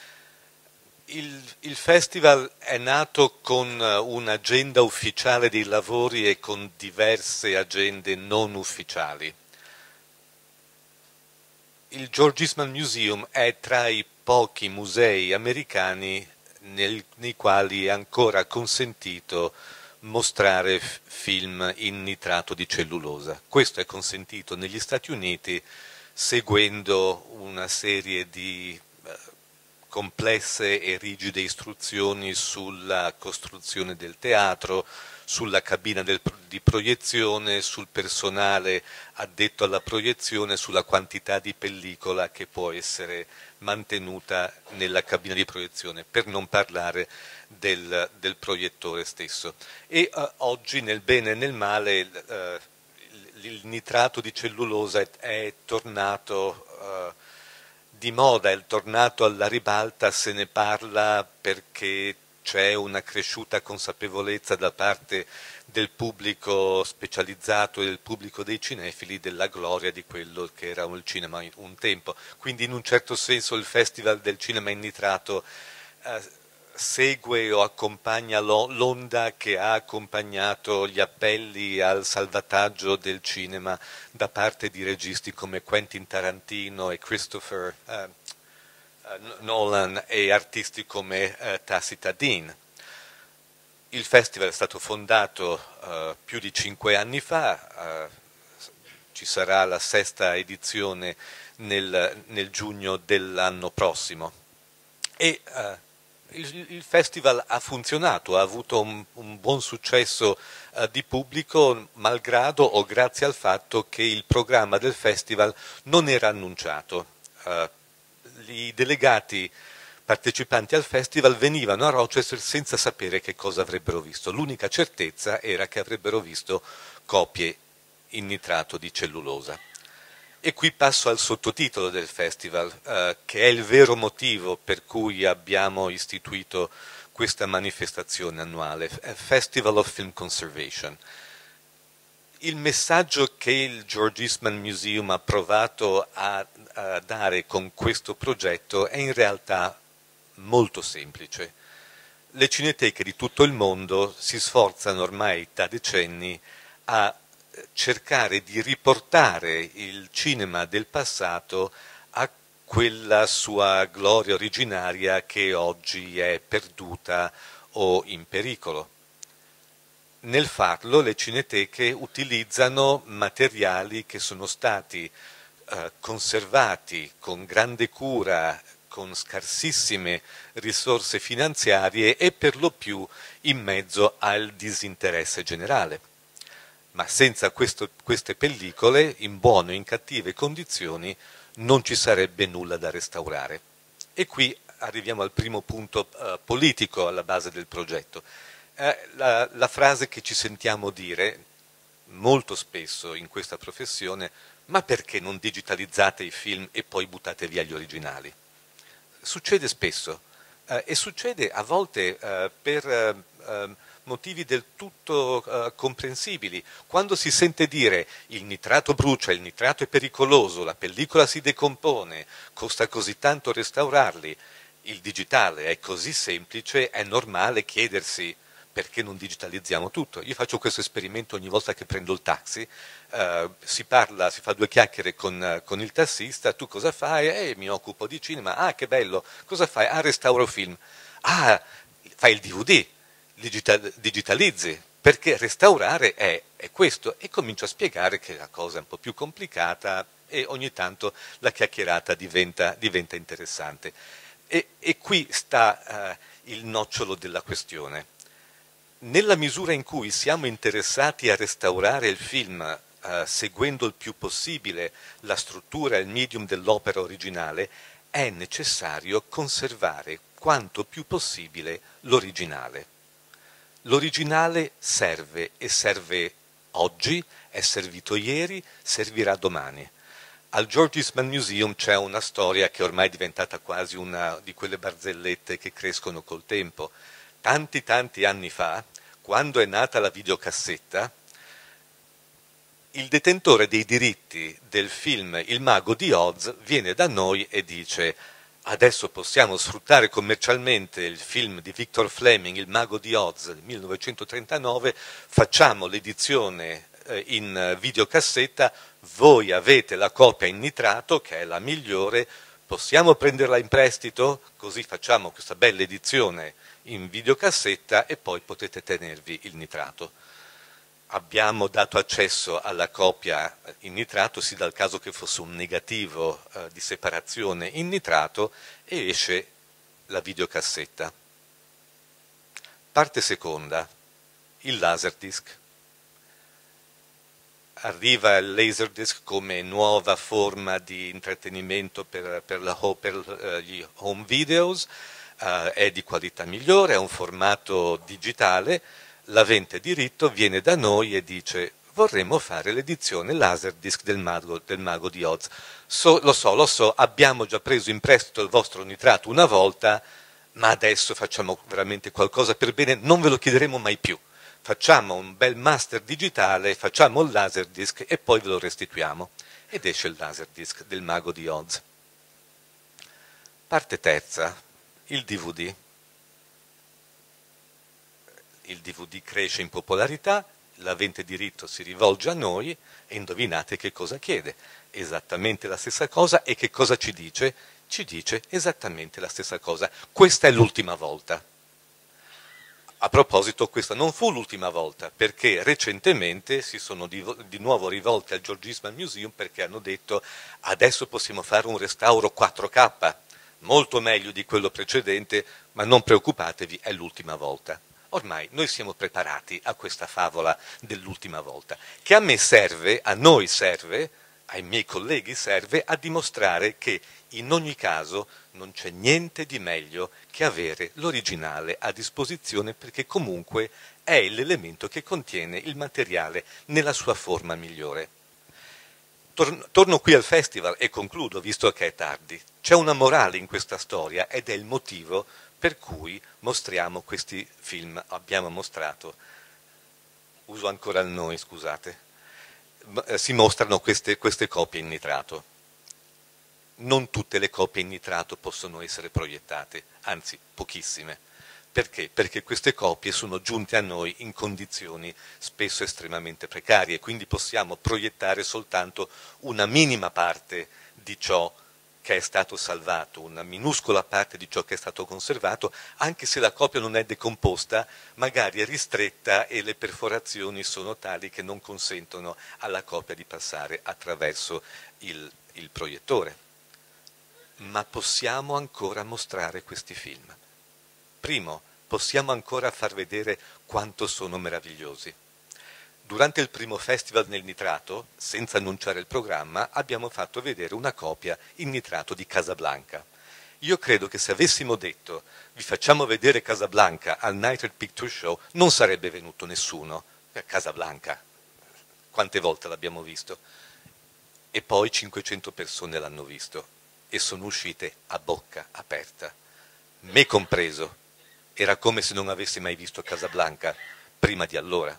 Il, il festival è nato con un'agenda ufficiale dei lavori e con diverse agende non ufficiali. Il George Eastman Museum è tra i pochi musei americani nel, nei quali è ancora consentito mostrare film in nitrato di cellulosa. Questo è consentito negli Stati Uniti seguendo una serie di complesse e rigide istruzioni sulla costruzione del teatro, sulla cabina del, di proiezione, sul personale addetto alla proiezione, sulla quantità di pellicola che può essere mantenuta nella cabina di proiezione, per non parlare del, del proiettore stesso. E uh, oggi, nel bene e nel male, uh, il, il nitrato di cellulosa è, è tornato uh, di moda, è tornato alla ribalta, se ne parla perché c'è una cresciuta consapevolezza da parte del pubblico specializzato e del pubblico dei cinefili della gloria di quello che era il cinema un tempo. Quindi in un certo senso il Festival del Cinema in Nitrato eh, segue o accompagna l'onda che ha accompagnato gli appelli al salvataggio del cinema da parte di registi come Quentin Tarantino e Christopher uh, uh, Nolan e artisti come uh, Tacita Dean. Il festival è stato fondato uh, più di cinque anni fa, uh, ci sarà la sesta edizione nel, nel giugno dell'anno prossimo. E, uh, Il, il festival ha funzionato, ha avuto un, un buon successo uh, di pubblico, malgrado o grazie al fatto che il programma del festival non era annunciato. Uh, I delegati partecipanti al festival venivano a Rochester senza sapere che cosa avrebbero visto. L'unica certezza era che avrebbero visto copie in nitrato di cellulosa. E qui passo al sottotitolo del festival, eh, che è il vero motivo per cui abbiamo istituito questa manifestazione annuale, Festival of Film Conservation. Il messaggio che il George Eastman Museum ha provato a, a dare con questo progetto è in realtà molto semplice. Le cineteche di tutto il mondo si sforzano ormai da decenni a cercare di riportare il cinema del passato a quella sua gloria originaria che oggi è perduta o in pericolo. Nel farlo le cineteche utilizzano materiali che sono stati eh, conservati con grande cura, con scarsissime risorse finanziarie e per lo più in mezzo al disinteresse generale. Ma senza questo, queste pellicole, in buone o in cattive condizioni, non ci sarebbe nulla da restaurare. E qui arriviamo al primo punto eh, politico alla base del progetto. Eh, la, la frase che ci sentiamo dire molto spesso in questa professione: ma perché non digitalizzate i film e poi buttate via gli originali? Succede spesso eh, e succede a volte eh, per eh, motivi del tutto eh, comprensibili. Quando si sente dire il nitrato brucia, il nitrato è pericoloso, la pellicola si decompone, costa così tanto restaurarli, il digitale è così semplice, è normale chiedersi perché non digitalizziamo tutto. Io faccio questo esperimento ogni volta che prendo il taxi, eh, si parla, si fa due chiacchiere con, con il tassista: tu cosa fai? Eh, mi occupo di cinema. Ah, che bello, cosa fai? Ah, restauro film. Ah, fai il D V D, digital, digitalizzi, perché restaurare è, è questo. E comincio a spiegare che la cosa è un po' più complicata e ogni tanto la chiacchierata diventa, diventa interessante. E, e qui sta eh, il nocciolo della questione. Nella misura in cui siamo interessati a restaurare il film eh, seguendo il più possibile la struttura e il medium dell'opera originale, è necessario conservare quanto più possibile l'originale. L'originale serve e serve oggi, è servito ieri, servirà domani. Al George Eastman Museum c'è una storia che ormai è diventata quasi una di quelle barzellette che crescono col tempo. Tanti tanti anni fa, quando è nata la videocassetta, il detentore dei diritti del film Il Mago di Oz viene da noi e dice: adesso possiamo sfruttare commercialmente il film di Victor Fleming, Il Mago di Oz, del millenovecentotrentanove, facciamo l'edizione eh, in videocassetta, voi avete la copia in nitrato, che è la migliore, possiamo prenderla in prestito? Così facciamo questa bella edizione in videocassetta e poi potete tenervi il nitrato. Abbiamo dato accesso alla copia in nitrato, sì, dal caso che fosse un negativo eh, di separazione in nitrato, e esce la videocassetta. Parte seconda, il Laserdisc. Arriva il Laserdisc come nuova forma di intrattenimento per, per, la, per uh, gli home videos, uh, è di qualità migliore, è un formato digitale. L'avente diritto viene da noi e dice: vorremmo fare l'edizione Laserdisc del Mago, del Mago di Oz. So, lo so, lo so, abbiamo già preso in prestito il vostro nitrato una volta, ma adesso facciamo veramente qualcosa per bene, non ve lo chiederemo mai più. Facciamo un bel master digitale, facciamo il Laserdisc e poi ve lo restituiamo. Ed esce il Laserdisc del Mago di Oz. Parte terza, il D V D. Il D V D cresce in popolarità, l'avente diritto si rivolge a noi e indovinate che cosa chiede? Esattamente la stessa cosa. E che cosa ci dice? Ci dice esattamente la stessa cosa. Questa è l'ultima volta. A proposito, questa non fu l'ultima volta, perché recentemente si sono di, di nuovo rivolti al George Eastman Museum perché hanno detto: adesso possiamo fare un restauro quattro K, molto meglio di quello precedente, ma non preoccupatevi, è l'ultima volta. Ormai noi siamo preparati a questa favola dell'ultima volta, che a me serve, a noi serve, ai miei colleghi serve a dimostrare che in ogni caso non c'è niente di meglio che avere l'originale a disposizione, perché comunque è l'elemento che contiene il materiale nella sua forma migliore. Tor- torno qui al festival e concludo, visto che è tardi. C'è una morale in questa storia ed è il motivo per cui mostriamo questi film, abbiamo mostrato, uso ancora il noi, scusate, si mostrano queste, queste copie in nitrato. Non tutte le copie in nitrato possono essere proiettate, anzi pochissime. Perché? Perché queste copie sono giunte a noi in condizioni spesso estremamente precarie, quindi possiamo proiettare soltanto una minima parte di ciò che è stato salvato, una minuscola parte di ciò che è stato conservato, anche se la copia non è decomposta, magari è ristretta e le perforazioni sono tali che non consentono alla copia di passare attraverso il, il proiettore. Ma possiamo ancora mostrare questi film. Primo, possiamo ancora far vedere quanto sono meravigliosi. Durante il primo festival nel nitrato, senza annunciare il programma, abbiamo fatto vedere una copia in nitrato di Casablanca. Io credo che se avessimo detto vi facciamo vedere Casablanca al Nitrate Picture Show, non sarebbe venuto nessuno. Casablanca, quante volte l'abbiamo visto? E poi cinquecento persone l'hanno visto e sono uscite a bocca aperta, me compreso. Era come se non avessi mai visto Casablanca prima di allora.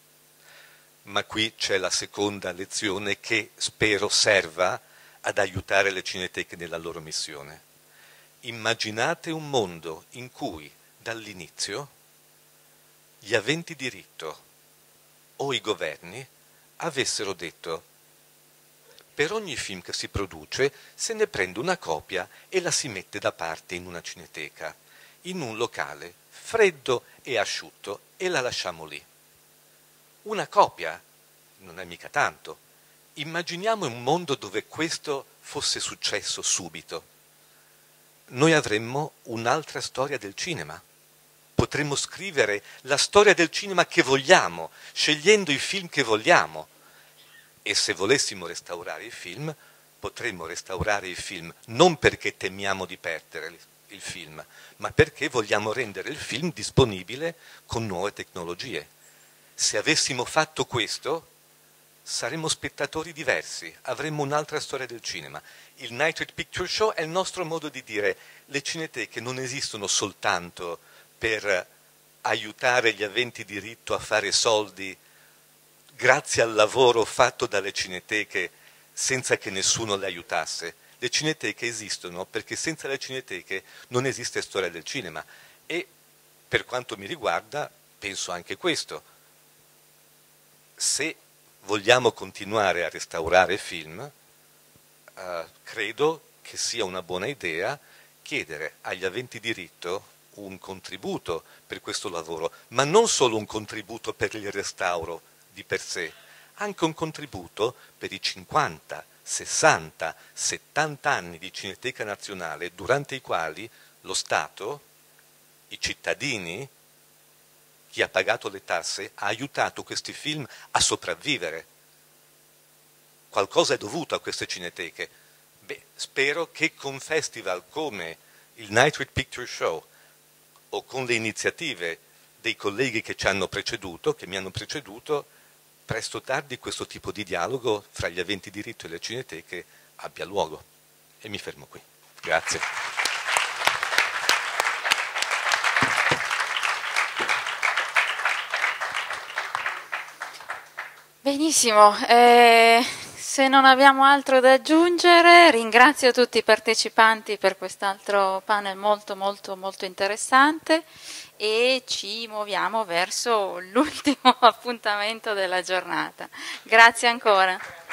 Ma qui c'è la seconda lezione che spero serva ad aiutare le cineteche nella loro missione. Immaginate un mondo in cui dall'inizio gli aventi diritto o i governi avessero detto: per ogni film che si produce se ne prende una copia e la si mette da parte in una cineteca, in un locale freddo e asciutto, e la lasciamo lì. Una copia non è mica tanto. Immaginiamo un mondo dove questo fosse successo subito. Noi avremmo un'altra storia del cinema. Potremmo scrivere la storia del cinema che vogliamo, scegliendo i film che vogliamo. E se volessimo restaurare i film, potremmo restaurare i film non perché temiamo di perdere il film, ma perché vogliamo rendere il film disponibile con nuove tecnologie. Se avessimo fatto questo, saremmo spettatori diversi, avremmo un'altra storia del cinema. Il Nitrate Picture Show è il nostro modo di dire: le cineteche non esistono soltanto per aiutare gli aventi diritto a fare soldi grazie al lavoro fatto dalle cineteche senza che nessuno le aiutasse. Le cineteche esistono perché senza le cineteche non esiste storia del cinema. E per quanto mi riguarda penso anche questo: se vogliamo continuare a restaurare film, eh, credo che sia una buona idea chiedere agli aventi diritto un contributo per questo lavoro, ma non solo un contributo per il restauro di per sé, anche un contributo per i cinquanta, sessanta, settanta anni di Cineteca Nazionale durante i quali lo Stato, i cittadini, chi ha pagato le tasse, ha aiutato questi film a sopravvivere. Qualcosa è dovuto a queste cineteche. Beh, spero che con festival come il Nitrate Picture Show o con le iniziative dei colleghi che ci hanno preceduto, che mi hanno preceduto, presto o tardi questo tipo di dialogo fra gli aventi diritto e le cineteche abbia luogo. E mi fermo qui. Grazie. Benissimo, eh, se non abbiamo altro da aggiungere, ringrazio tutti i partecipanti per quest'altro panel molto molto molto interessante e ci muoviamo verso l'ultimo appuntamento della giornata. Grazie ancora.